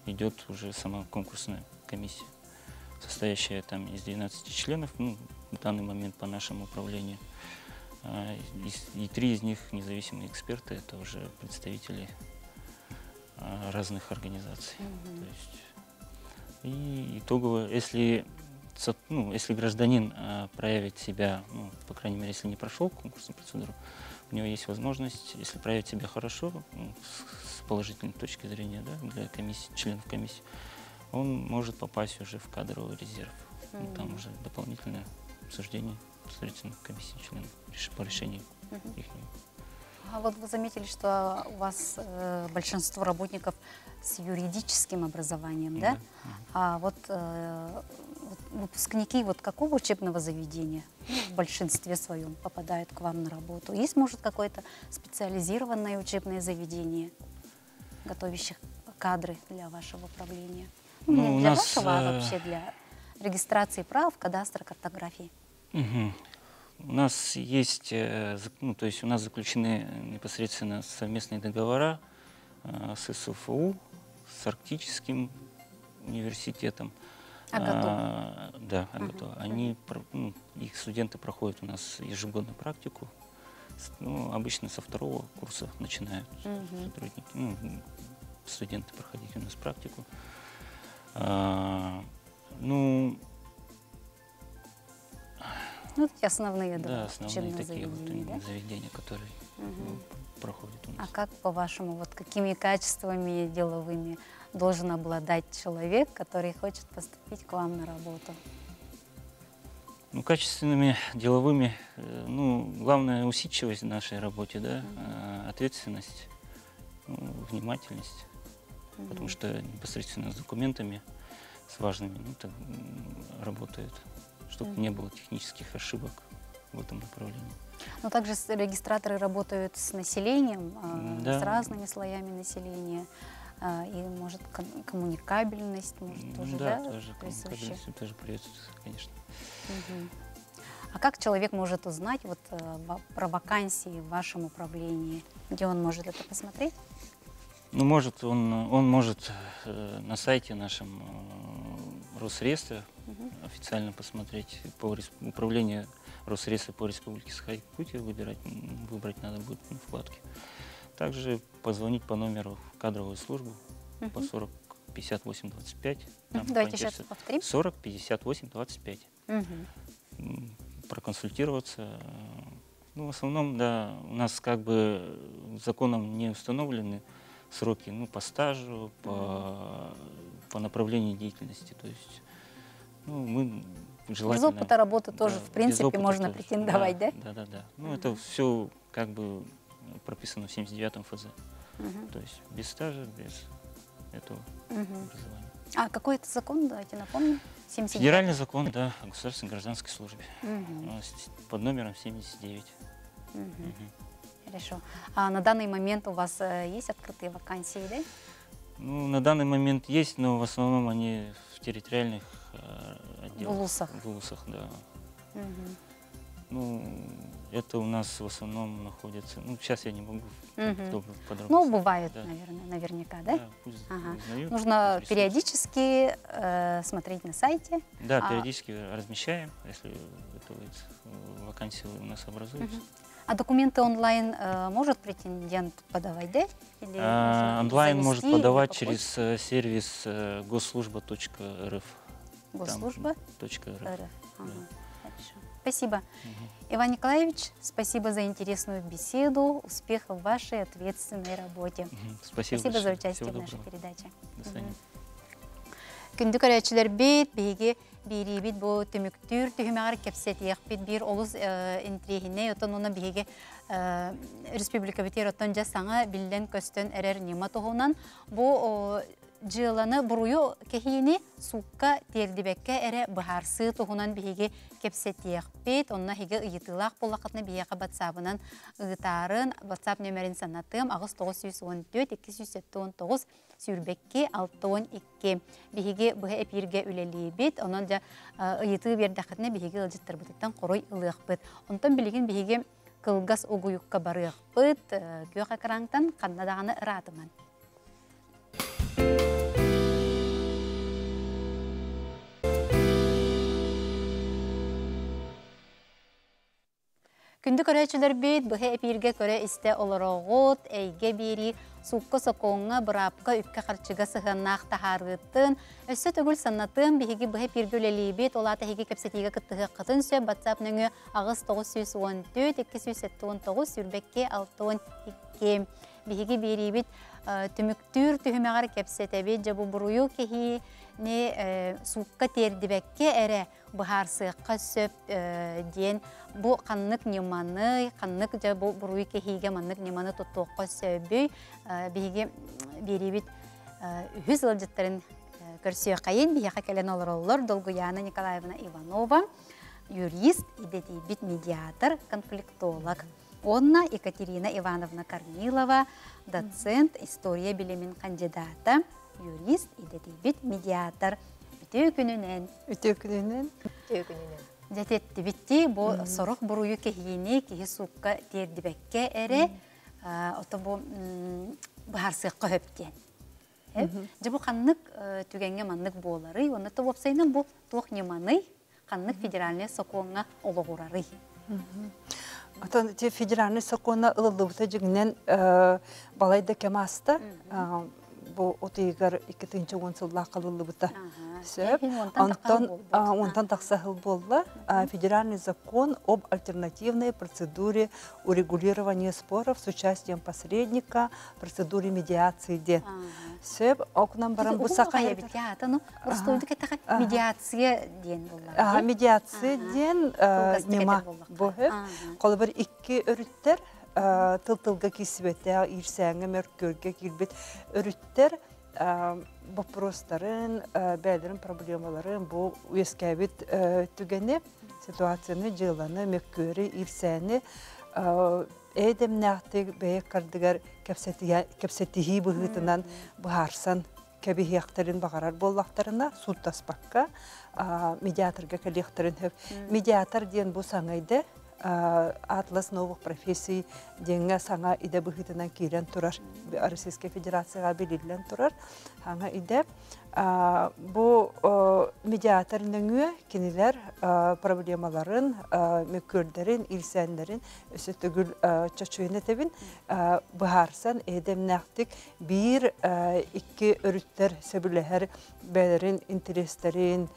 идет уже сама конкурсная комиссия, состоящая там из двенадцати членов, ну, в данный момент по нашему управлению. А, И, и три из них независимые эксперты, это уже представители а, разных организаций. То есть, и итогово, если, со- ну, если гражданин а, проявит себя, ну, по крайней мере, если не прошел конкурсную процедуру, у него есть возможность, если проявить себя хорошо, ну, с, с положительной точки зрения, да, для комиссии, членов комиссии, он может попасть уже в кадровый резерв. Ну, там уже дополнительное обсуждение следовательно комиссии членов реш- по решению их. А вот вы заметили, что у вас э, большинство работников с юридическим образованием, да? Да. А вот, э, вот выпускники вот какого учебного заведения, ну, в большинстве своем попадают к вам на работу? Есть, может, какое-то специализированное учебное заведение, готовящих кадры для вашего управления? Ну, Ну, не у для нас, вашего, а э, вообще для регистрации прав, кадастра, картографии. Мгм. У нас есть, э, зак- ну, то есть у нас заключены непосредственно совместные договора э, с СФУ, с Арктическим университетом. АГАТУ. А, да, АГАТУ. Они, про- ну, их студенты проходят у нас ежегодно практику. С- Ну, обычно со второго курса начинают сотрудники, ну, м, студенты проходить у нас практику. А, ну, Ну, такие основные, да, да, основные учебные такие вот заведения, да? заведения, которые ну, проходят у А нас. как, по-вашему, вот какими качествами деловыми должен обладать человек, который хочет поступить к вам на работу? Ну, качественными, деловыми, э, ну, главное усидчивость в нашей работе, да, э, ответственность, ну, внимательность, потому что непосредственно с документами, с важными, ну, так, м, работают, чтобы не было технических ошибок в этом направлении. Но также с- регистраторы работают с населением, а, Да. с разными слоями населения, а, и, может, ком- коммуникабельность, может, М, тоже, да, да, тоже присуща? коммуникабельность тоже приветствуется, конечно. Мгм. А как человек может узнать вот, э, во- про вакансии в вашем управлении? Где он может это посмотреть? Ну, может, он, он может э, на сайте нашем э, Росреестра официально посмотреть по рес- управлению Росреестра по Республике Саха-Якутия, выбирать, м, выбрать надо будет на вкладке. Также позвонить по номеру в кадровую службу по сорок пятьдесят восемь двадцать пять. Там Давайте сейчас поинтересоваться. повторим. сорок пятьдесят восемь двадцать пять. Мгм. М, Проконсультироваться. э, Ну, в основном, да, у нас как бы законом не установлены сроки, ну, по стажу, по, по направлению деятельности. То есть, ну, мы Без желательно... опыта работы тоже, да, в без принципе, опыта можно тоже. претендовать, да? Да, да, да. Ну, это все как бы прописано в семьдесят девятом ФЗ. То есть без стажа, без этого образования. А какой это закон, давайте напомним? семьдесят девятый. Федеральный закон, да, о государственной гражданской службе. А, с- Под номером семьдесят девять. Мгм. Хорошо. А на данный момент у вас э, есть открытые вакансии, да? Ну, на данный момент есть, но в основном они в территориальных э, отделах. Булусах. В Булусах, да. Ну, это у нас в основном находится... Ну, сейчас я не могу так Мгм. подробно- подробно Ну, сказать. бывает, Да. наверное, наверняка, да? Да, пусть Ага. узнают, Нужно интересуются. периодически э, смотреть на сайте. Да, А- периодически размещаем, если готовится, э, вакансии у нас образуются. А документы онлайн э, может претендент подавать, да? Или А, нужно онлайн занести может или подавать по через э, сервис э, госслужба.рф. почте? Госслужба Точка РФ. РФ. Ага, хорошо. Спасибо. Иван Николаевич, спасибо за интересную беседу. Успехов в вашей ответственной работе. Мгм. Спасибо, Спасибо за большое. участие Всего в нашей доброго. передаче. До свидания. Күндү көрәчілер бейт, бейге бейребет бұл түміктүр, түхімәғар кепсет еқпет бір олыс интрихіне, отын оны бейге республика бітер оттан жасаңа білден көстен әрер нема тұғынан. Бұл жыланы бұруы кехейіне суққа тердібекке әрі бұхарсы тұғынан бейге кепсет еқпет, онына хеге ұйытылақ болақытны бейеға батсабынан ұйытарын, батсап нөмерін санаттым, ағыз тоғыз жүз он төрт екі жүз сексен тоғыз сүйірбекке алты он екі. Бейге бұға әпирге үлелі бет, онын да ұйыты бердіқытны бейге ұлжыттар бұтыттан қорой ұлық бұт. Онтан білеген бейге қылғас ұғыюққа барық бұт, көк ақыраңтан қаннадағаны ұратыман. Күнді көрәчілер бейт, бұхе эпирге көрі істе олороғыт, әйге бері, суққы соқоңға, бұрапқа, үпке қарчыға сығаннақ тахарғыттын. Өсі түгіл санатын, бігі бұхе пирге өлелі бейт, олата хеге кәпсетіге қыттығы қытын сөп, батсап нөңі ағыз тоғыз жүз он төрт, екі жүз он тоғыз, сүрбекке алты он екі. Бігі бері бейт, түміктүр түхімеғар кәпсетәбет, жабу бұруйу кехи, не суққа тердібәкке әрі бұхарсыққа сөп ден, бұл қаннық неманы, қаннық жабу бұруйу кехиге маннық неманы тұттуққа сөбүй, бігі бері бейт, үхіз ылжыттарын көрсіе қайын, бігі кәлен олар олар, Долгуяна Николаевна Иванова, юрист, идетейбит медиатор, конфликтолог. Онна Екатерина Ивановна Корнилова, доцент, история билимин кандидата, юрист, идетейбит медиатор. Үтеу күнінен. Үтеу күнінен. Үтеу күнінен. Жәтетті бітті, бұл сұрық бұруы кехиіне, кехи суққа тердібәкке әрі, оты бұл бұхарсыққа өптен. Жа бұл қаннық түгенге маннық болары, оны тұп опсайынан бұл тоқ неманы, қаннық федеральный соқуыңа олығырары. Атын те федеральный сакона ылылыбыта жигинен балайда кемаста бу отыгар икkinchi он сылла кылылыбыта сөп онтан онтан таксахыл болла федеральный закон об альтернативной процедуре урегулирования споров с участием посредника, процедуре медиации де сөп окунан баран бу сакая бит я атану просто уйдuk этага медиация ден болла медиация ден нема бу колбар икки өрүттер тыл-тылга кисбете ирсәңе мөркөргө килбет өрүттер вопростарын бәлерин проблемаларын бу уескәбит түгәне ситуацияны җыланы мөркөрі ирсәне эдемнәхтек бәе кардыгар кәпсәтия кәпсәтиһи быһытынан баһарсан кәбиһәхтәрен багарар боллактарына суд таспакка медиаторга коллектарын медиатор ден бу саңайды Атлас новых профессий деньга саңа иде быһытынан кирен турар. Российская Федерацияга билилен турар. Хаңа иде бу медиатор нөңү кинилер проблемаларын, мөкөрдөрүн, илсәннәрен өсө түгүл чачуйны тебин баһарсан эдемнәхтик бир икки өрүттер сөбүләһәр бәлерин интерестерин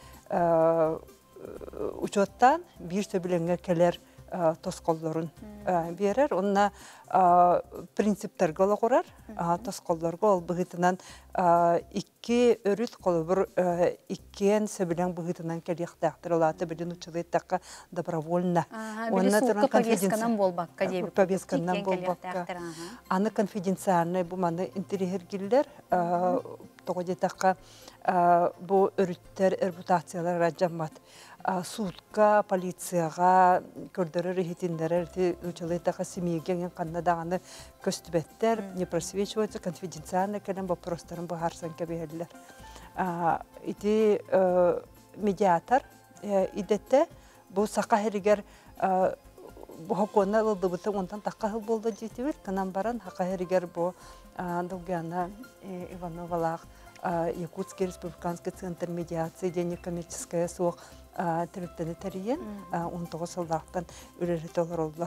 учоттан бир сөбүләнгә келер тосколлорун берер, онна принциптерге олагурар, тосколлорго ол быһытынан икки өрүт колубур иккен сөбүләң быһытынан келиктәктер олаты билин учылыттакка добровольно. Онна туран повестканан болбакка дип. Повестканан болбакка. Аны конфиденциальный бу маны интерьергиллер тогодетакка бу өрүттер репутациялар раҗамат. Судка, полицияга, көрдөрөр ихитиндерер, учалайтака семейген каннадаганы көстүбеттер, не просвечиваются, конфиденциально келен вопростарын бахарсан кебелер. Ити медиатор идетте бу сака херигер бу хокона лылдыбыты онтан такка болду жетибит, канан баран хака херигер бу Долгуяна Ивановалах Якутский республиканский центр медиации, денег-коммерческая сок тәріптені тәрейен, он тоғыз сылдақтан өлері толар олар.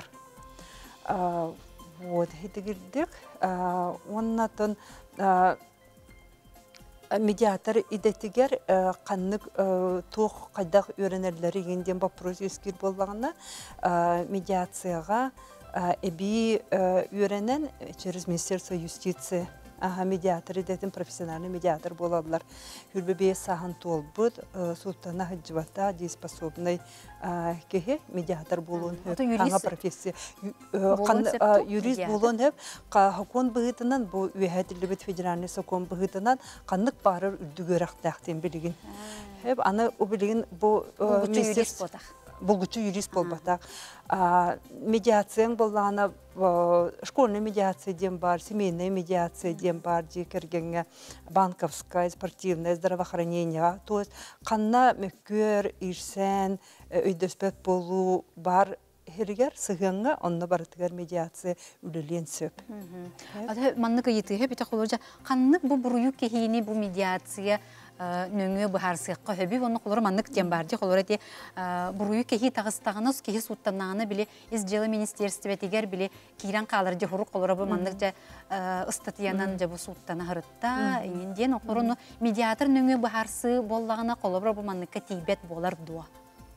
Вот, хетігірдік. Оннатын медиатор идетігер қаннық тоқ қайдақ өренерлері еңден вопрос ескер болғанына медиацияға әбей өренен через Министерство юстиции медиатор идетін профессиональный медиатор боладылар. Хүрбебе сахан толбуд, султана хаджибата, дееспособный кеге медиатор болуын аңа профессия. Юрист болуын хөп, хакон бұғытынан, бұл үйәтілібет федеральный сокон бұғытынан қанық барыр үрдігерақтақтен білігін. Хөп, аны о білігін бұл юрист болдақ. Bulguçu юрист болбата. Медиацияң боллана школьная медиация дем бар, семейная медиация дем бар, декергенге банковская, спортивное здравоохранение. То есть канна меккер, ирсен, өйдөспет болу бар хергер сыгынга онна барытыгар медиация үлелен сөп. Ада маннык ыйты хеп ите холожа каннык бу буруюк кехини бу медиация нөңө бахарсыкка хөбү оны колор маннык тем барди колор эти буруй кехи тагыстагыныз кехи суттананы биле из дела министерства тигер биле киран калар же хурук колор бу маннык же ыстатыянан же бу суттана хырытта инден окорону медиатор нөңө бахарсы боллагына колор бу манныкка тийбет болар дуа.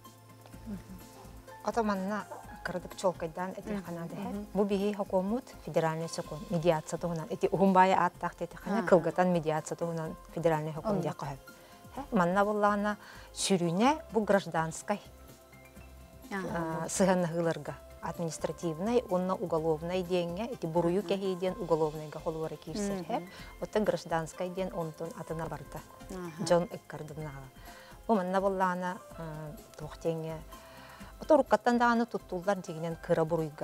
Атаманна кырдык чолкайдан эти ханады. Бу биги хокомут федеральный закон медиация тугунан эти ухумбай аттак эти хана кылгатан медиация тугунан федеральный закон дякы. Манна боллагана сүрүнө бу гражданской сыганнагыларга административный, онна уголовный деньги, эти бурую кехиден уголовныйга холуары кирсер. Ота гражданской ден онтон атына барта. Джон эккардынага. Бу манна боллагана тохтеңе Оторуккаттан дағаны туттулар дегенен кыра буруйга.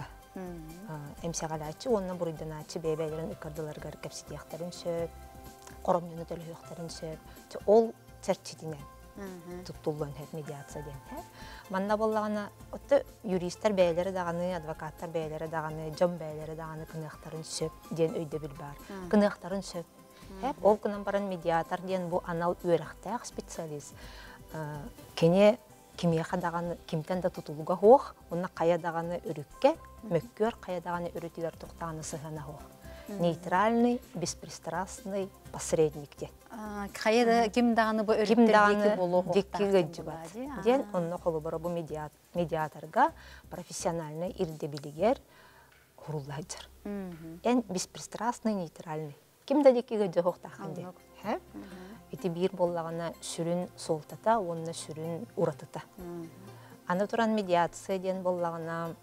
Эмсегалачы, онна буруйданачы бейбейлерін икардыларгар кәпсидияқтарын сөп, коромнюны төлөйіқтарын сөп. Ол церчетинен туттуллан хәп медиация ден. Манна боллағана, отты юристер бейлері дағаны, адвокаттар бейлері дағаны, жон бейлері дағаны кынықтарын сөп ден өйді біл бар. Кынықтарын сөп. Ол кынан баран медиатор ден бұл анал өріқтәқ специалист. Кене Кимияха дағаны, кимтен да тутулуга хоқ, онна қая дағаны үрікке, мөккөр қая дағаны үрітігер тұқтағаны сығана хоқ. Нейтральный, беспристрастный посредниктен. Қая да ким дағаны бұл үріктердегі болу хоқтағын декки гөджі бат. Ден, онна қолы бұры бұл медиаторға профессиональный ирде білігер ғұрулла жыр. Ен беспристрастный, нейтральный. Ким да декки гөджі хоқтағын ден. Эти бир боллагана сүрүн солтата, онна сүрүн уратата. Аны туран медиация ден боллагана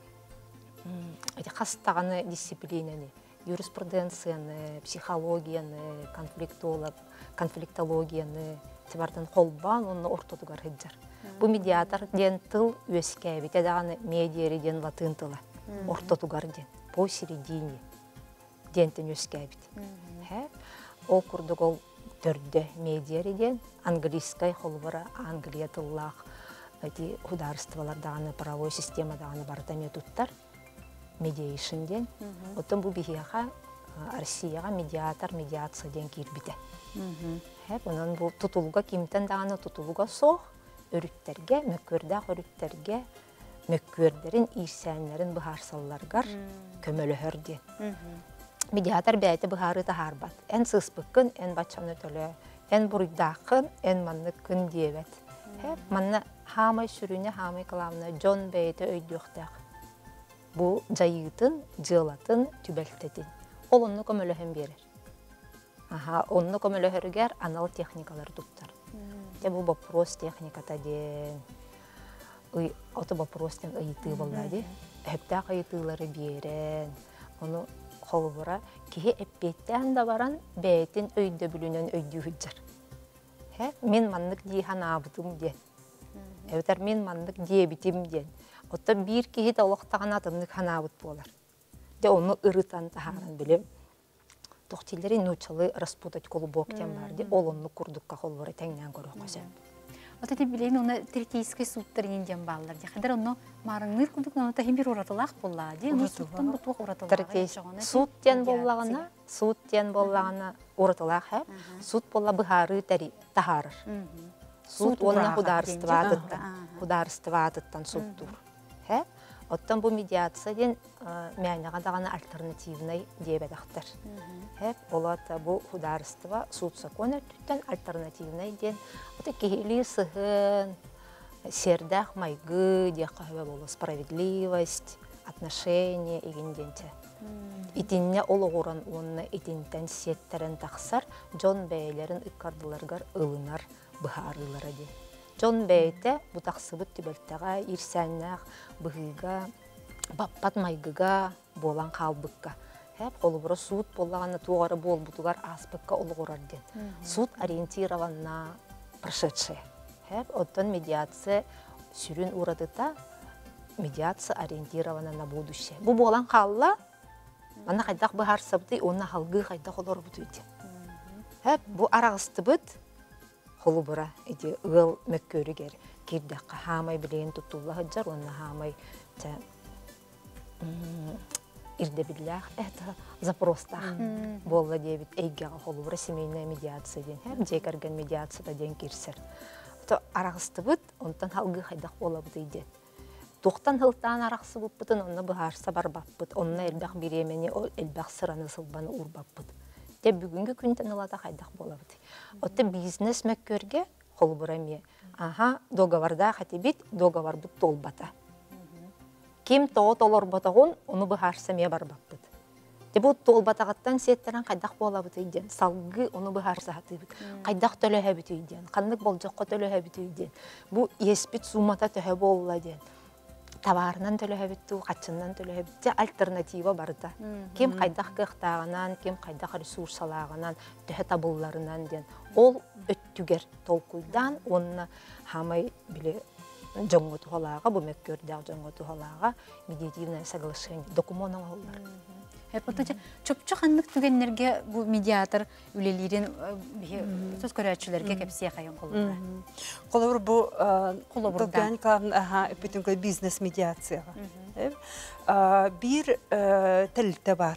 эти хастаганы дисциплинаны, юриспруденцияны, психологияны, конфликтолог, конфликтологияны тибардан холбан онна ортотугар хыджар. Бу медиатор ден тыл өскәбите даганы медиари ден латын тыла. Ортотугар ден по середине дентен өскәбите. Хэ, ол курдугол төрдө медиариден английской холбара Англия тыллах эти хударстволар даганы правовой система даганы бартаме туттар медиation ден отон бу бихияга Россияга медиатор медиация ден кирбите. Хеп онон бу тутулуга кимтен даганы тутулуга сох өрүттерге мөккөрдө өрүттерге мөккөрдөрүн ийсәннәрен бахарсалларгар көмөлөһөр ден. Медиатор бәйті бұхары тахарбат. Ән сыспыққын, ән батшаны төлі, ән бұрыдақын, ән манны күн дейбет. Манны хамай сүріне, хамай каламына жон бәйті өйдіқтақ. Бұ жайытын, жылатын, түбәлтетін. Ол онны көміліхін берер. Онны көміліхіргер анал техникалар тұттар. Бұл вопрос техниката ден. Оты вопрос ден ұйты болады. Әптақ ұйтылары берен. Оны холбура кихи эппеттен да баран бәйтин өйдө бүлүнөн өйдүү хүджар. Мен маннык дийхан абытым ден. Эвтер мен маннык диебитим ден. Отта бир кихи да олоқтаған атымнык ханабыт болар. Де оны ырытан тахаран билем. Тоқтилери нучалы распутать колубок тем барди. Ол онны курдукка холбура теңнен көрі қосен. Вот эти билейн оны третейской суттарынен дем баллар. Хадыр оны марыңныр күндік оны тахим бір уратылақ болла. Оны суттан бұтуақ уратылақ. Суд тен боллағына, суд тен боллағына уратылақ. Суд болла бұхары тахарыр. Суд онына хударыстыва атыттан судтур. Оттан бұл медиация ден мәйнаға дағаны альтернативный дебедақтар. Олата бұл хударыстыва суд закон өттен альтернативный ден. Ота кейлі сығын, сердақ майгы, деқавы болу справедливость, отношение егінденте. Итинне олығыран онына итинтен сеттерін тақсар, жон бәйлерін иккардыларғар ылынар бұхарылары де. Жон бәйті бұтақсыбыт түбәлттіға, ирсәннәқ, бұғыға, баппат майгыға, болан қалбыққа. Қолы бұра суд болағаны туғары бол бұтығар аспыққа олығырар ден. Суд ориентированна прошедшее. Оттан медиация сүрін ұрадыта, медиация ориентирована на будущее. Бұл болан қалла, мана қайдақ бұхар сабды, онна халғы қайдақ олар бұтыйды. Бұл арағысты бұд, қолы бұра, ұғыл мөккөрігер, кердіққа хамай білейін тұттулы ғыджар, онна хамай ирдебиллях это запростах болла дебит эйгега холубра семейная медиация ден һәм декарган медиацияда ден кирсер то арагыстыбыт онтан халгы хайдах болабы дейди тоқтан хылтан араксыбыппытын онна быһаарса барбаппыт онна элбах биремени ол элбах сыраны сылбаны урбаппыт те бүгүнгү күнтен ылата хайдах болабы отта бизнес меккөрге холубра ме аха договорда хатибит договор бут толбата ким тоо толор ботогун уну быһаарса ме барбаппыт те бу толбатагаттан сеттерен кайдах болабыт ийден салгы уну быһаарса хатыбыт кайдах төлөһөбүт ийден кандык болжокко төлөһөбүт ийден бу еспит сумата төһө болла ден товарынан төлөһөбүттү качыннан төлөһөбүт альтернатива барда ким кайдах кыктагынан ким кайдах ресурсалагынан төһө табылларынан ден ол өттүгер толкуйдан онна хамай биле жоңго тухалага бу меккөрдө жоңго тухалага медиативное соглашение документ алалар. Хепотача чөпчө ханнык түгеннерге бу медиатор үлелерин сөз көрөчүлөргө кепсие кайын колор. Колор бу колобурдан кан аха бүтүн бизнес медиацияга. Бир телте бар.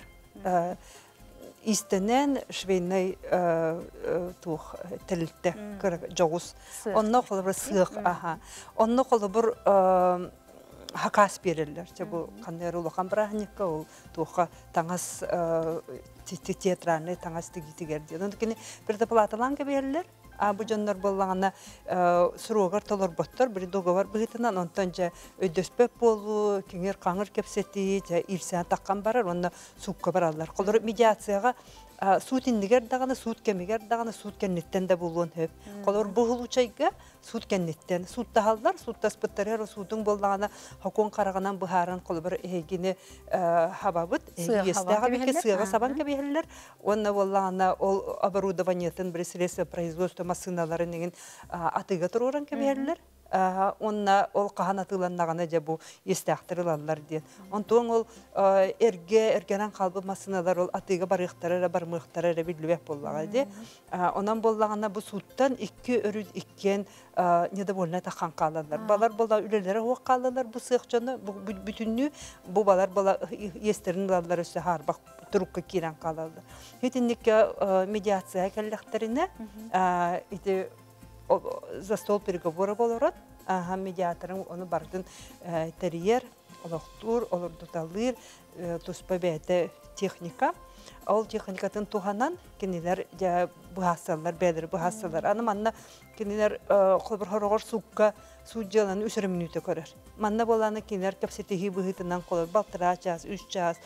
Истенен швейный тух телте жогус. Онно колор сык аха. Онно колор хакас берелер. Бу кандай улахан брахникка ул туха таңас театраны таңас тигитигерди. Ондукени бирде палаталанга берелер. А бу жоннор боллагана суругар толор боттор бир договор быгытынан онтон же өдөспөп болу, кеңер каңыр кепсети, же ирсен таккан барар, онна сукка баралар. Колор медиацияга суут индигер даганы, суут кемигер даганы, суут кеннеттен де болуун хөп. Колор бу хулучайга суут кеннеттен, суутта халдар, суутта спыттарыр, суутун боллагана хокон караганан быхарын колор эгине хабабыт, эгиестага бике сыга сабан кебелер. Онна боллагана ол оборудованиятын бир средство производства машиналары неген атыга туруран кебелер. Онна ол каханатыланнагана же бу эстактырылалар ден. Онтон ол эрге эргенен калбы машиналар ол атыга барыктары бармыктары билбек боллага де. Онан боллагана бу суттан икки өрү иккен недовольно такан калалар. Балар болла үлелери хуак калалар бу сыйкчаны бүтүннү бу балар болла эстерин алалар өсө харбак турукка кирен калалар. Хетинникке медиация келлектерине ити за стол переговоры болорот, а медиаторың оны бардын терьер, олоқтур, олордуталыр, туспабәті техника. Ол техникатын туғанан кенелер бұхасалар, бәдір бұхасалар. Аны манна кенелер қолбір хорогор суққа суд жаланы үсірі минуты көрір. Манна боланы кенелер кәпсетігі бұғытынан қолыр балтыра час, үш час,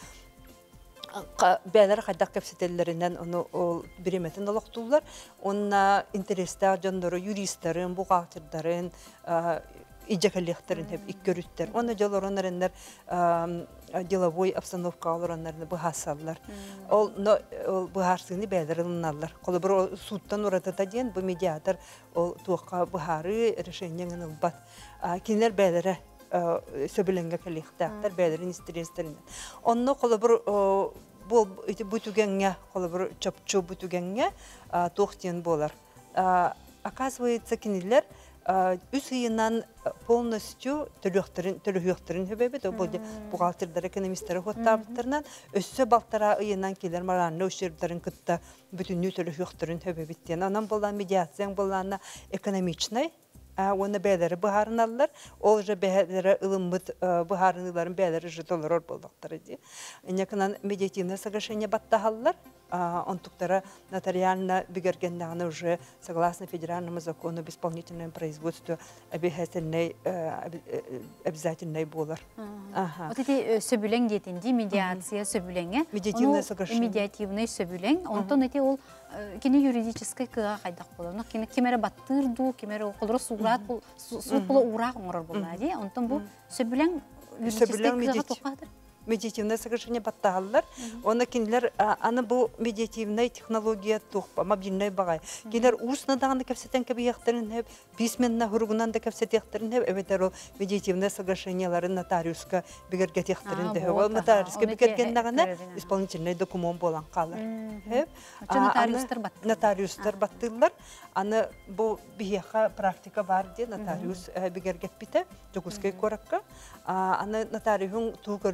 бәлер қайдақ кәпсетелерінен оны біреметін олықтулар. Онна интересті жондары, юристарын, бұғақтырдарын, ижекәлектерін хеп иккөрүттер. Оны жолор онарындар деловой обстановка алыр онарыны бұғасалар. Ол бұғарсыны бәлеріліналар. Қолы бір суттан ұратыта ден бұл медиатор туаққа бұғары решениеңін ұлбат. Кенелер бәлері сөбіленге кәлектақтар, бәлерін истерестерінен. Онны қолы бір бұтугенге, қолы бір чөпчу бұтугенге тоқтен болар. Оказывается, кенелер үс үйінен полностью төлөхтерін хөбебет, бұғалтырдар экономистері хоттабыттарынан өссө балтара үйінен келер маранны өшердерін күтті бүтінні төлөхтерін хөбебеттен. Анан болан медиацияң боланна экономичный, оны бәлері бұхарын алылар, ол же бәлері ылымбыт бұхарыныларын бәлері же толырор болдықтары де. Инекінен медиативное соглашение баттағалылар, онтуктара нотариально бигергеннаганы уже согласно федеральному закону об исполнительном производстве обязательный обязательный болар. Вот эти сөбүлең детинди медиация сөбүлеңе. Медиативное соглашение. Медиативный сөбүлең. Онтон эти ол кини юридический кыга кайдак болот. Кини кемере баттырду, кемере колдор суурат бул суут бул урак оңор болду. Онтон бу сөбүлең юридический кыга токадыр. Медиативное соглашение баттагаллар. Оны кинилер аны бу медиативная технология тухпа, мобильный багай. Кинилер устно даганы кепсетен кебияктерин хеп, письменно хургунан да кепсетектерин хеп, эбетер медиативное соглашенияларын нотариуска бигерге тектерин хеп. Ол нотариуска бигерген даганы исполнительный документ болан калыр. Хеп. Нотариустар баттылар. Нотариустар баттылар. Аны бу бияка практика бар де нотариус бигерге бите, жогускай коракка. Аны нотариуsun тугөр дүрү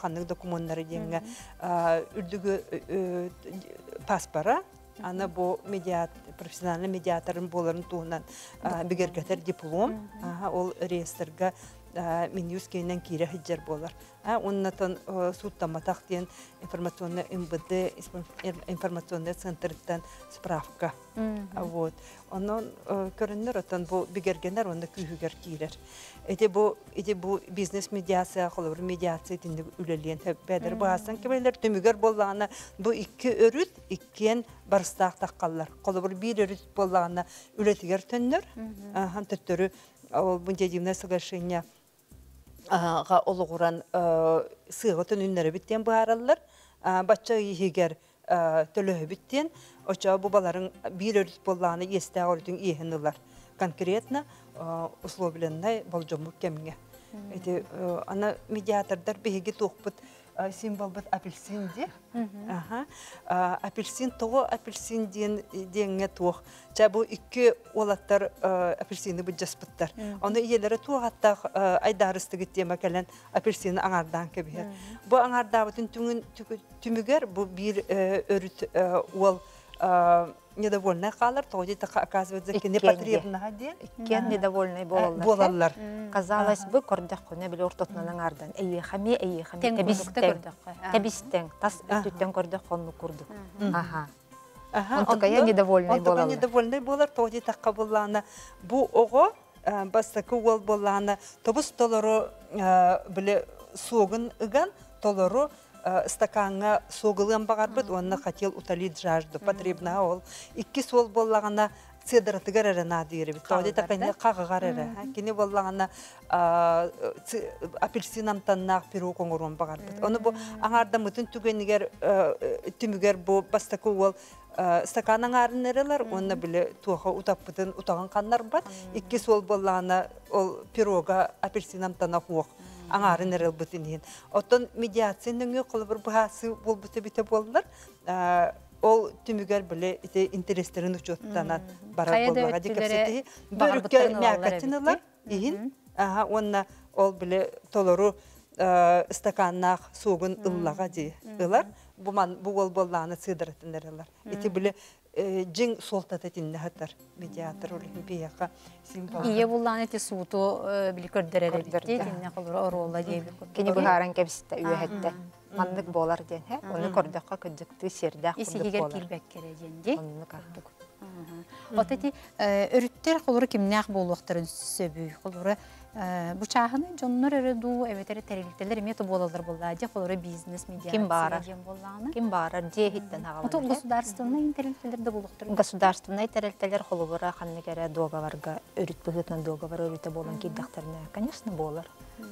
ханнык документтары деңе үрдүгү паспора аны бу медиат профессиональный медиаторын боларын туунан бигергетер диплом ол реестрга Минюс кейнен кире хиджер болар. Оннатан суттаматак ден информационный МВД информационный центртан справка. Вот. Онон көрүнөр отан бу бигергенер онда күйүгер кирер. Эти бу эти бу бизнес медиация холор медиация тинде үлелен бедер баасан кебелер төмүгөр боллагана бу икки өрүт иккен барстак таккаллар. Колор бир өрүт боллагана үлетигер төннөр. Һәм төттөрү ол бунжадимне соглашение га олугуран сыгытын үннәре биттен баараллар. Бачча ийгер төлөһө биттен оча бу баларын бир өрүт боллаганы эстә ордун ийһинилар. Конкретно условленный болжомук кемге. Эти ана медиатордар беги тохпут символ бит апельсин ди. Ага. Апельсин того апельсин ден денге тох. Жабу икки олаттар апельсины бу жаспыттар. Аны иелери тугатта айдарыстыгы тема келен апельсины аңардан кебер. Бу аңарда бүтүн түңүн түмүгөр бу бир өрүт ол недовольный қалар, тоді так оказывается, не потребно один. Кен недовольный болалар. Болалар. Казалось бы, кордах коне биле ортотунан аңардан. Эйе хами, эйе хами. Табистен. Табистен. Тас өттен кордах конну курдук. Аха. Аха. Он такая недовольный болалар. Он такая недовольный болар, тоді так боллана. Бу ого, бастакы ол боллана. Тобус толору биле сугын ыган, толору стаканга соғылған бағар бұд, онына хотел утолить жажду, потребна ол. Икки сол боллағана цедратыгар әріна дейірі біт. Тоғды тақайны қағығар әрі. Кені боллағана апельсинамтаннақ перу қоңыруын бағар бұд. Оны бұл аңарда мұтын түгенігер, түмігер бұл бастақы ол стаканның арын әрілер, онына білі туға утап бұтын утаған қаннар бұд. Икки сол боллағана ол перуға апельсинамтанна қуық. Аңарын әріл бұтынен. Оттан медиацияның қолы бір бұғасы бол бұты біті болылар. Ол түмігер білі интерестерін ұчоттанат барар болуға декапсеті. Бөрікке мәкәтінілер. Онына ол білі толыру стаканнақ соғын ұллаға дейілер. Бұл ол боллағаны сыдыратын әрілер. Еті білі жин солтататинне хатар медиатор олимпияга символ. Ие буллан эти сууту били көрдөрөр битти, тинне колор оролла дейби. Кени бухаран кебисте үйөһөттө. Мандык болар ден, хэ? Оны көрдөккө көдүктү сердак курдук болар. Исигер килбек кереженди. Оны кардык. Вот эти өрүттөр колор кимнак болуктарын сөбүй, колор bu çağını jonlar eredu eveteri terlikteler meti bolalar bolladı kolları бизнес медиация Kim bağırar? bollanı. Kim bağırar diye hitten ağalar. Ото государственный терlikteler de boluktır. Государственный терlikteler холубара ханны кере договорга өрүт быгытнан договор өрүтө болон кийдактарына, конечно, болар.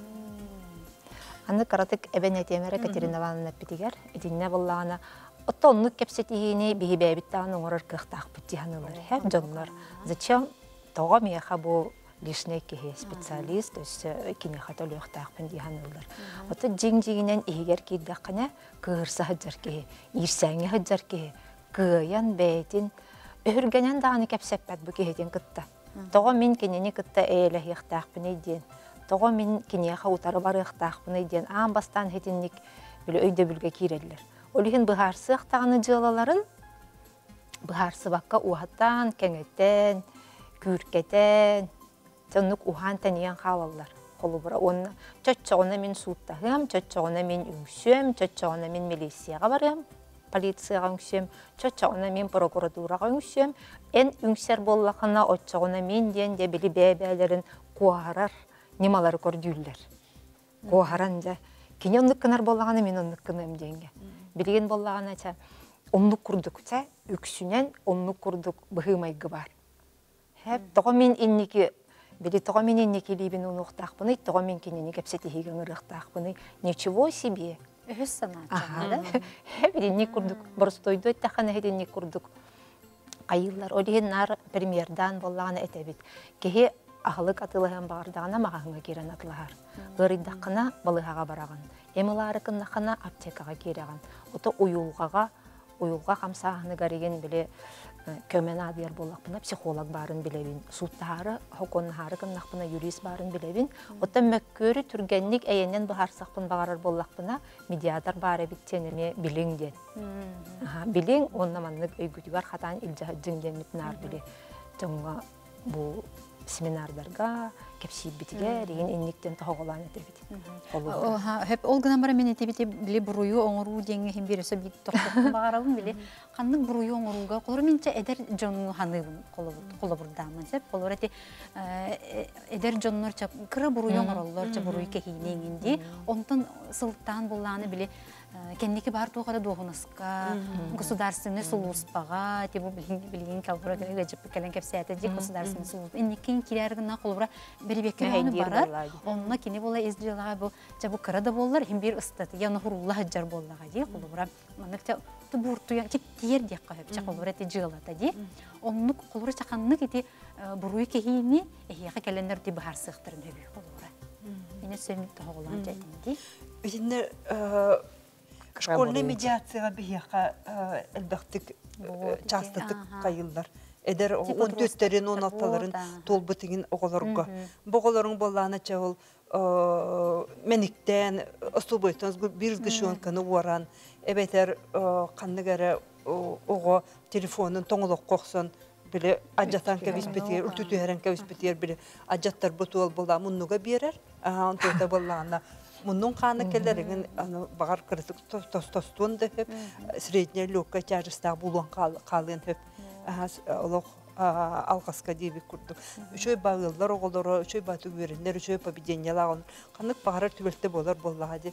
Аны каратык эбен темере Катерина Ивановна питигер, идинне боллагана оттоннук кепсетигини бигибебиттан оңорор кыктак битиhanылар. Хеп жонлар. Зачем тога меха бу лишний кихи специалист, то есть кини хатолух тахпен диhanылар. Ото жиң-жигинен игер кийдаккана кырса хаджар кихи, ирсәңе хаджар кихи, кыян бейтин өргенен даганы кепсеппет бу кихиден кытта. Тога мен кинени кытта эле хихтахпен иден. Тога мен кинеха утары барыхтахпен иден. Ан бастан хетинник биле өйдө бүлгө киреллер. Олихин быхарсык таганы жылаларын быхарсы бакка ухаттан, кеңеттен, күркетен Тоннук ухан тәниян халалар. Қолыбыра онна чөтчоғына мен суыттағым, чөтчоғына мен үңсем, чөтчоғына мен милицияға барым, полицияға үңсем, чөтчоғына мен прокуратураға үңсем, ән үңсер боллақына отчоғына мен ден де білі бәбәлерін қуарар, немалары көрдүйлер. Қуаран да. Кені онлық кынар боллағаны мен онлық кынам денге. Білген боллағына ча, онлық күрдік ча, үксінен онлық күрдік бұғымайғы бар. Тоғы мен иннекі Били того меня не килибин унухтахпыны, того мен кинени кепсетихиген рыхтахпыны. Ничего себе. Өссана. Ага. Били не курдук. Борстойду тахана хеден не курдук. Кайыллар олиген нар премьердан боллаганы этебит. Кеһи ахлык атылыгын бардагына магаңга кирен атлар. Гырыдакына балыгага бараган. Эмилары кыннахана аптекага киреган. Ото уюлгага уюлга камсаахны гариген биле көмен адыяр боллакпына психолог барын билебин. Суттары, хоконнары кымнакпына юрист барын билебин. Оттан мөккөрү түргенник эйенен бахарсакпын багарар боллакпына медиатор бары биттенеме билиң ден. Аха, билиң оннаманнык өйгүтүгөр хатан илжахыджың демитнар биле. Жоңга бу семинардарга кепсип битиге деген инниктен тоголан этебит. Оha hep olgana bara men etebite bile buruyu oңуруу деңе хим берсе бит токтоп багарабын биле. Канның буруyu оңурууга колор менче эдер жонну ханыбын колобут колобурдамын сеп колор эти эдер жоннор чап кыра буруyu оңороллор чап буруyu кехинеңинди онтон сылтан булланы биле кендики бар тугада догунаска государственный службага тибу билген калбура гежип келен кепсиятэ ди государственный служба инникин кирергина колбура берибекке барар онна кини бола изделага бу жабу кырада боллар хим бир ыстаты яна хурулла хаджар боллага ди колбура маныкта тубурту я тиер ди кайып чаколбура ти жылата ди онну колбура чаканны кити буруй кехини эхига келендер ти бахар сыктырын хөбү колбура мене сөмүт тоголан жайдинди Үзінне школьный медиацияға бияқа әлбәқтік частатық қайылдар. Эдер он төрттерін, он алтыларын тол бұтығын оғыларыға. Бұғыларың болағына чағыл мәніктен, ұстыл бойттан бір ғышуын қаны оран. Әбәйтер қанныгәрі оға телефонын тоңылық қоқсын. Бile ajatan kavis bitiyor, ultutu heren kavis bitiyor bile ajatlar butual bolla munnuga birer. Aha ontoyta bollana. Munun kanı kellerin anu bagar kritik tostostun da hep srednya lukka çarşısta bulan kalın hep. Aha Allah alqaska diye bir kurduk. Şöyle bağıllar oğulları, şöyle batı güverenler, şöyle pabidenyalar. Kanık bağırar tübelte bolar bolla hadi.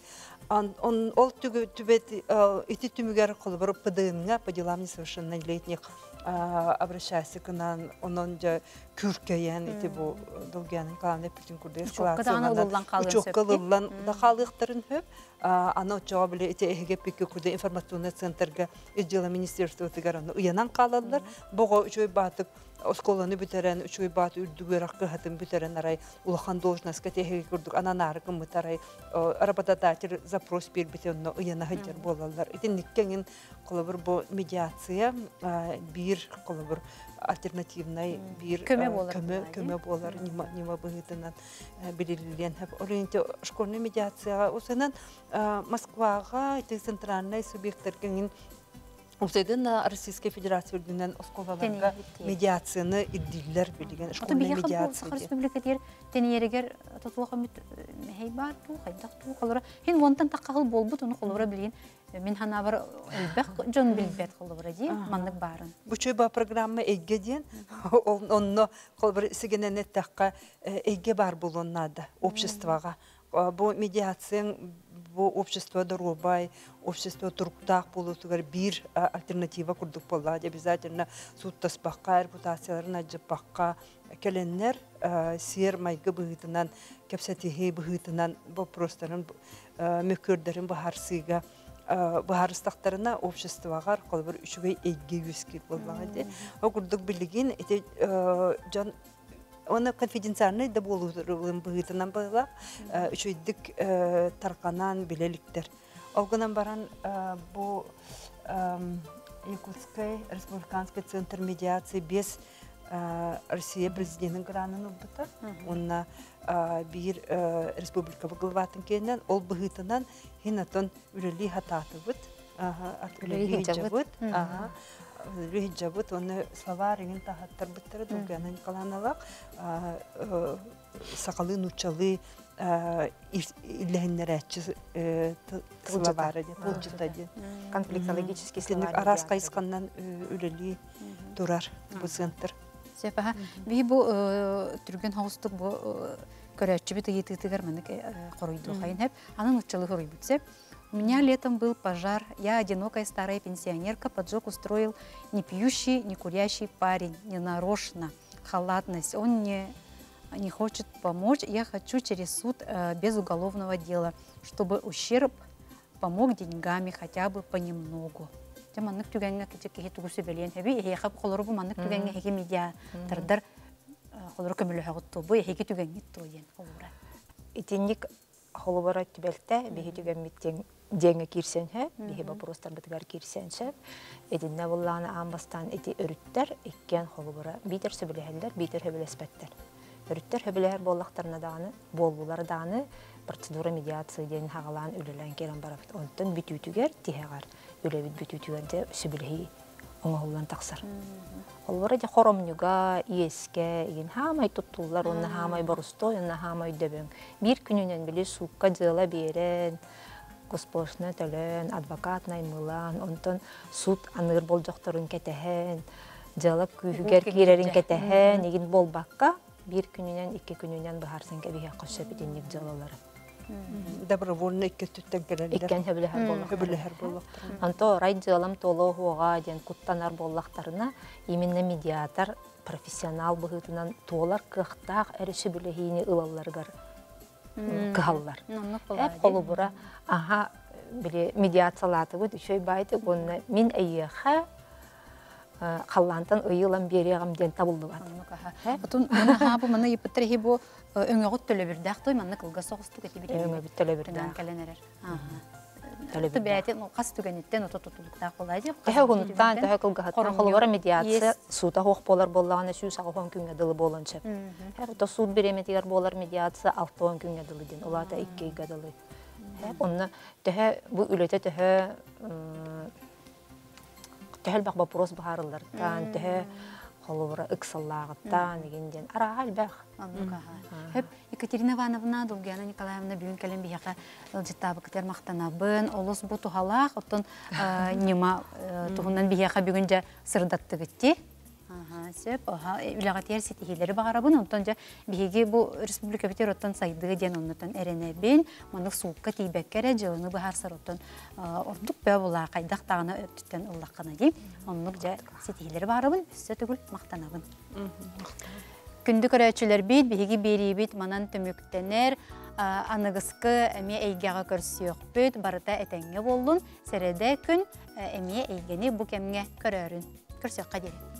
Он ол тюбет эти тюмигар колбор пдынга поделам несовершенно летних обращайся к нам он же күркәян эти бу долгяның каланы бүтін күрдә эскалациялардан учок кылылган да халыктарын хөп аны чыга биле эти эге пеке күрдә информационный центрга отдела министерства тигараны уянан калалар бого үчөй батып осколаны бүтерен үчөй бат үрдүгөр акы хатын бүтерен арай улахан должность категе күрдүк ананары кым тарай работодатель запрос бир битен уяна хаҗар болалар итен никкенин колобур бу медиация бир колобур альтернативный бир көмө болар көмө болар нима нима быгытынан белгилен хеп оренте школьный медиация осынан Москвага эти центральный субъекттер Усайдын Российской Федерации үрдінен осколаларға медиацияны иддиллер білген, школьный медиация. Сахар Республикатер тенерегер татуаға мәхей бар ту, қайдақ ту, қолыра. Хен онтан таққағыл болбыт, оны қолыра білген. Мен хана бар әлбәқ жон білбәт қолыра дей, мандық барын. Бұчой ба программа әйге ден, онны қолыбыр сігенен әттәққа әйге бар болуынады, обществоға. Бұл медиацияң bu общество дорогой, общество турктак болутугар бир альтернатива курдук болла. Обязательно суд таспакка, репутацияларын аджапакка келеннер сер майгы быгытынан, кепсатихи быгытынан вопростарын мөкөрдөрүн бахарсыга бахарыстактарына обществогар колбур үчүгөй эйге үскир боллага де. О курдук билигин эти жан Оны конфиденциальный да болуырын бұғытынан бұғыла, үшөйдік тарқанан білеліктер. Олғынан баран бұл Якутский республиканский центр медиации без Россия президентінің гранын ұлбыта. Онна бір республика бұғылватын кейінен, ол бұғытынан хинатон үрелі хататы бұд. Үрелі хиджабыд. Рейджабыт, оны слова реген тахаттар бұттары долгянын қаланалақ, сақалы, нучалы, иләхіннер әтчі словары де, пұлчыта де. Конфликтологический словарь. Арас қайысқаннан үлелі тұрар бұл центр. Сепаха, бей бұл түрген хаустық бұл көрәтші біті етігітігер мәнік қоройды қайын әп, анын ұтчалы қорой бүтсеп, У меня летом был пожар. Я одинокая старая пенсионерка. Поджог устроил не пьющий, не курящий парень. Ненарочно. Халатность. Он не, не хочет помочь. Я хочу через суд э, без уголовного дела, чтобы ущерб помог деньгами хотя бы понемногу. Маннык түгәнгә китекке тугысы белән хәби яхап колоры бу маннык түгәнгә хәге медиа тардар колоры көмөлө хагытты бу хәге түгәнгә тоен колора. Итенник холобара түбәлтә беге түгән миттен денге кирсенсе, бихи вопростар бытыгар кирсенсе, эдинне булланы амбастан эти өрүттер, иккен холубура битер сөбілехелдер, битер хөбілеспеттер. Өрүттер хөбілехер боллақтарына даны, болбулар даны, процедура медиация ден хағалан үлелен керен барафет. Онтын бүтүтүгер тихегар, үлебит бүтүтүгерде сөбілехи оңағылан тақсыр. Олвара де хоромнюга, иеске, еген хамай туттулар, онна хамай борустой, онна хамай дөбің. Bir күнінен білі суққа дыла берен, госпошны төлін, адвокат наймылан, онтон суд аныр бол жоқтырын кетехен, дыла күйігер керерін кетехен, еген бол баққа, bir күнінен, екі күнінен бұхарсын кәбіге қошы бітеннік дылалары. Добровольно икке түттен келелер. Иккен хөбіліхер боллақтар. Хөбіліхер боллақтар. Анто рай дылам толы хуға ден куттанар боллақтарына именно медиатор, профессионал бұғытынан толар қықтақ әріші білігейіне ылаларғар кығалар. Әп қолы бұра, аға медиациялаты бұд, үшөй байды, онына мен әйеға қаллантан ұйылан береғам ден табылды бат. Отун мына хабы мына ипеттер хибо өңөгөт төлө бирдак той манна кылга согусту кети бире. Өңөгөт төлө бирдак. Тан каленерер. Төлө бирдак. Бәтен кас түгөнеттен ото тутулукта колай деп. Кәһә гунтан тәһә кылга хаттан холора медиация сута хок болар боллаганы сүү сагы хон күнгә дылы болонча. Һәр то суд береметигәр болар медиация алты он күнгә дылы дин. Улата икки гадылы. Һәп онны тәһә бу үләтә тәһә тәһәл бак вопрос баһарыллардан тәһә холора ыксаллагыттан дигәндән арагал бах. Hep Екатерина Ивановна, Долгяна Николаевна бүгін кәлем бияқа життабы кітер мақтанабын, олыс бұ тұхалақ, оттын нема тұғынан бияқа бүгін жа сырдатты күтті. Сөп, үліғат ер сетихелері бағарабын, онтан жа бейге бұл республика бітер оттан сайды ден оннытан әренебен, мұнық суыққа тейбәккәрі жылыны бұхарсыр оттан ордық бә бұла қайдақ тағына өттіттен ұллаққана дейм, оннық жа сетихелері бағарабын, өсі түгіл мақтанабын. Күнді көрәтшілер бейт, бейгі бері бейт, манан төміктенер, анығысқы әме әйгеға көрсіек бейт, барыта әтәңе болдың, сәреді күн әме әйгені бұл кәмге көрәрін. Көрсіек қадері.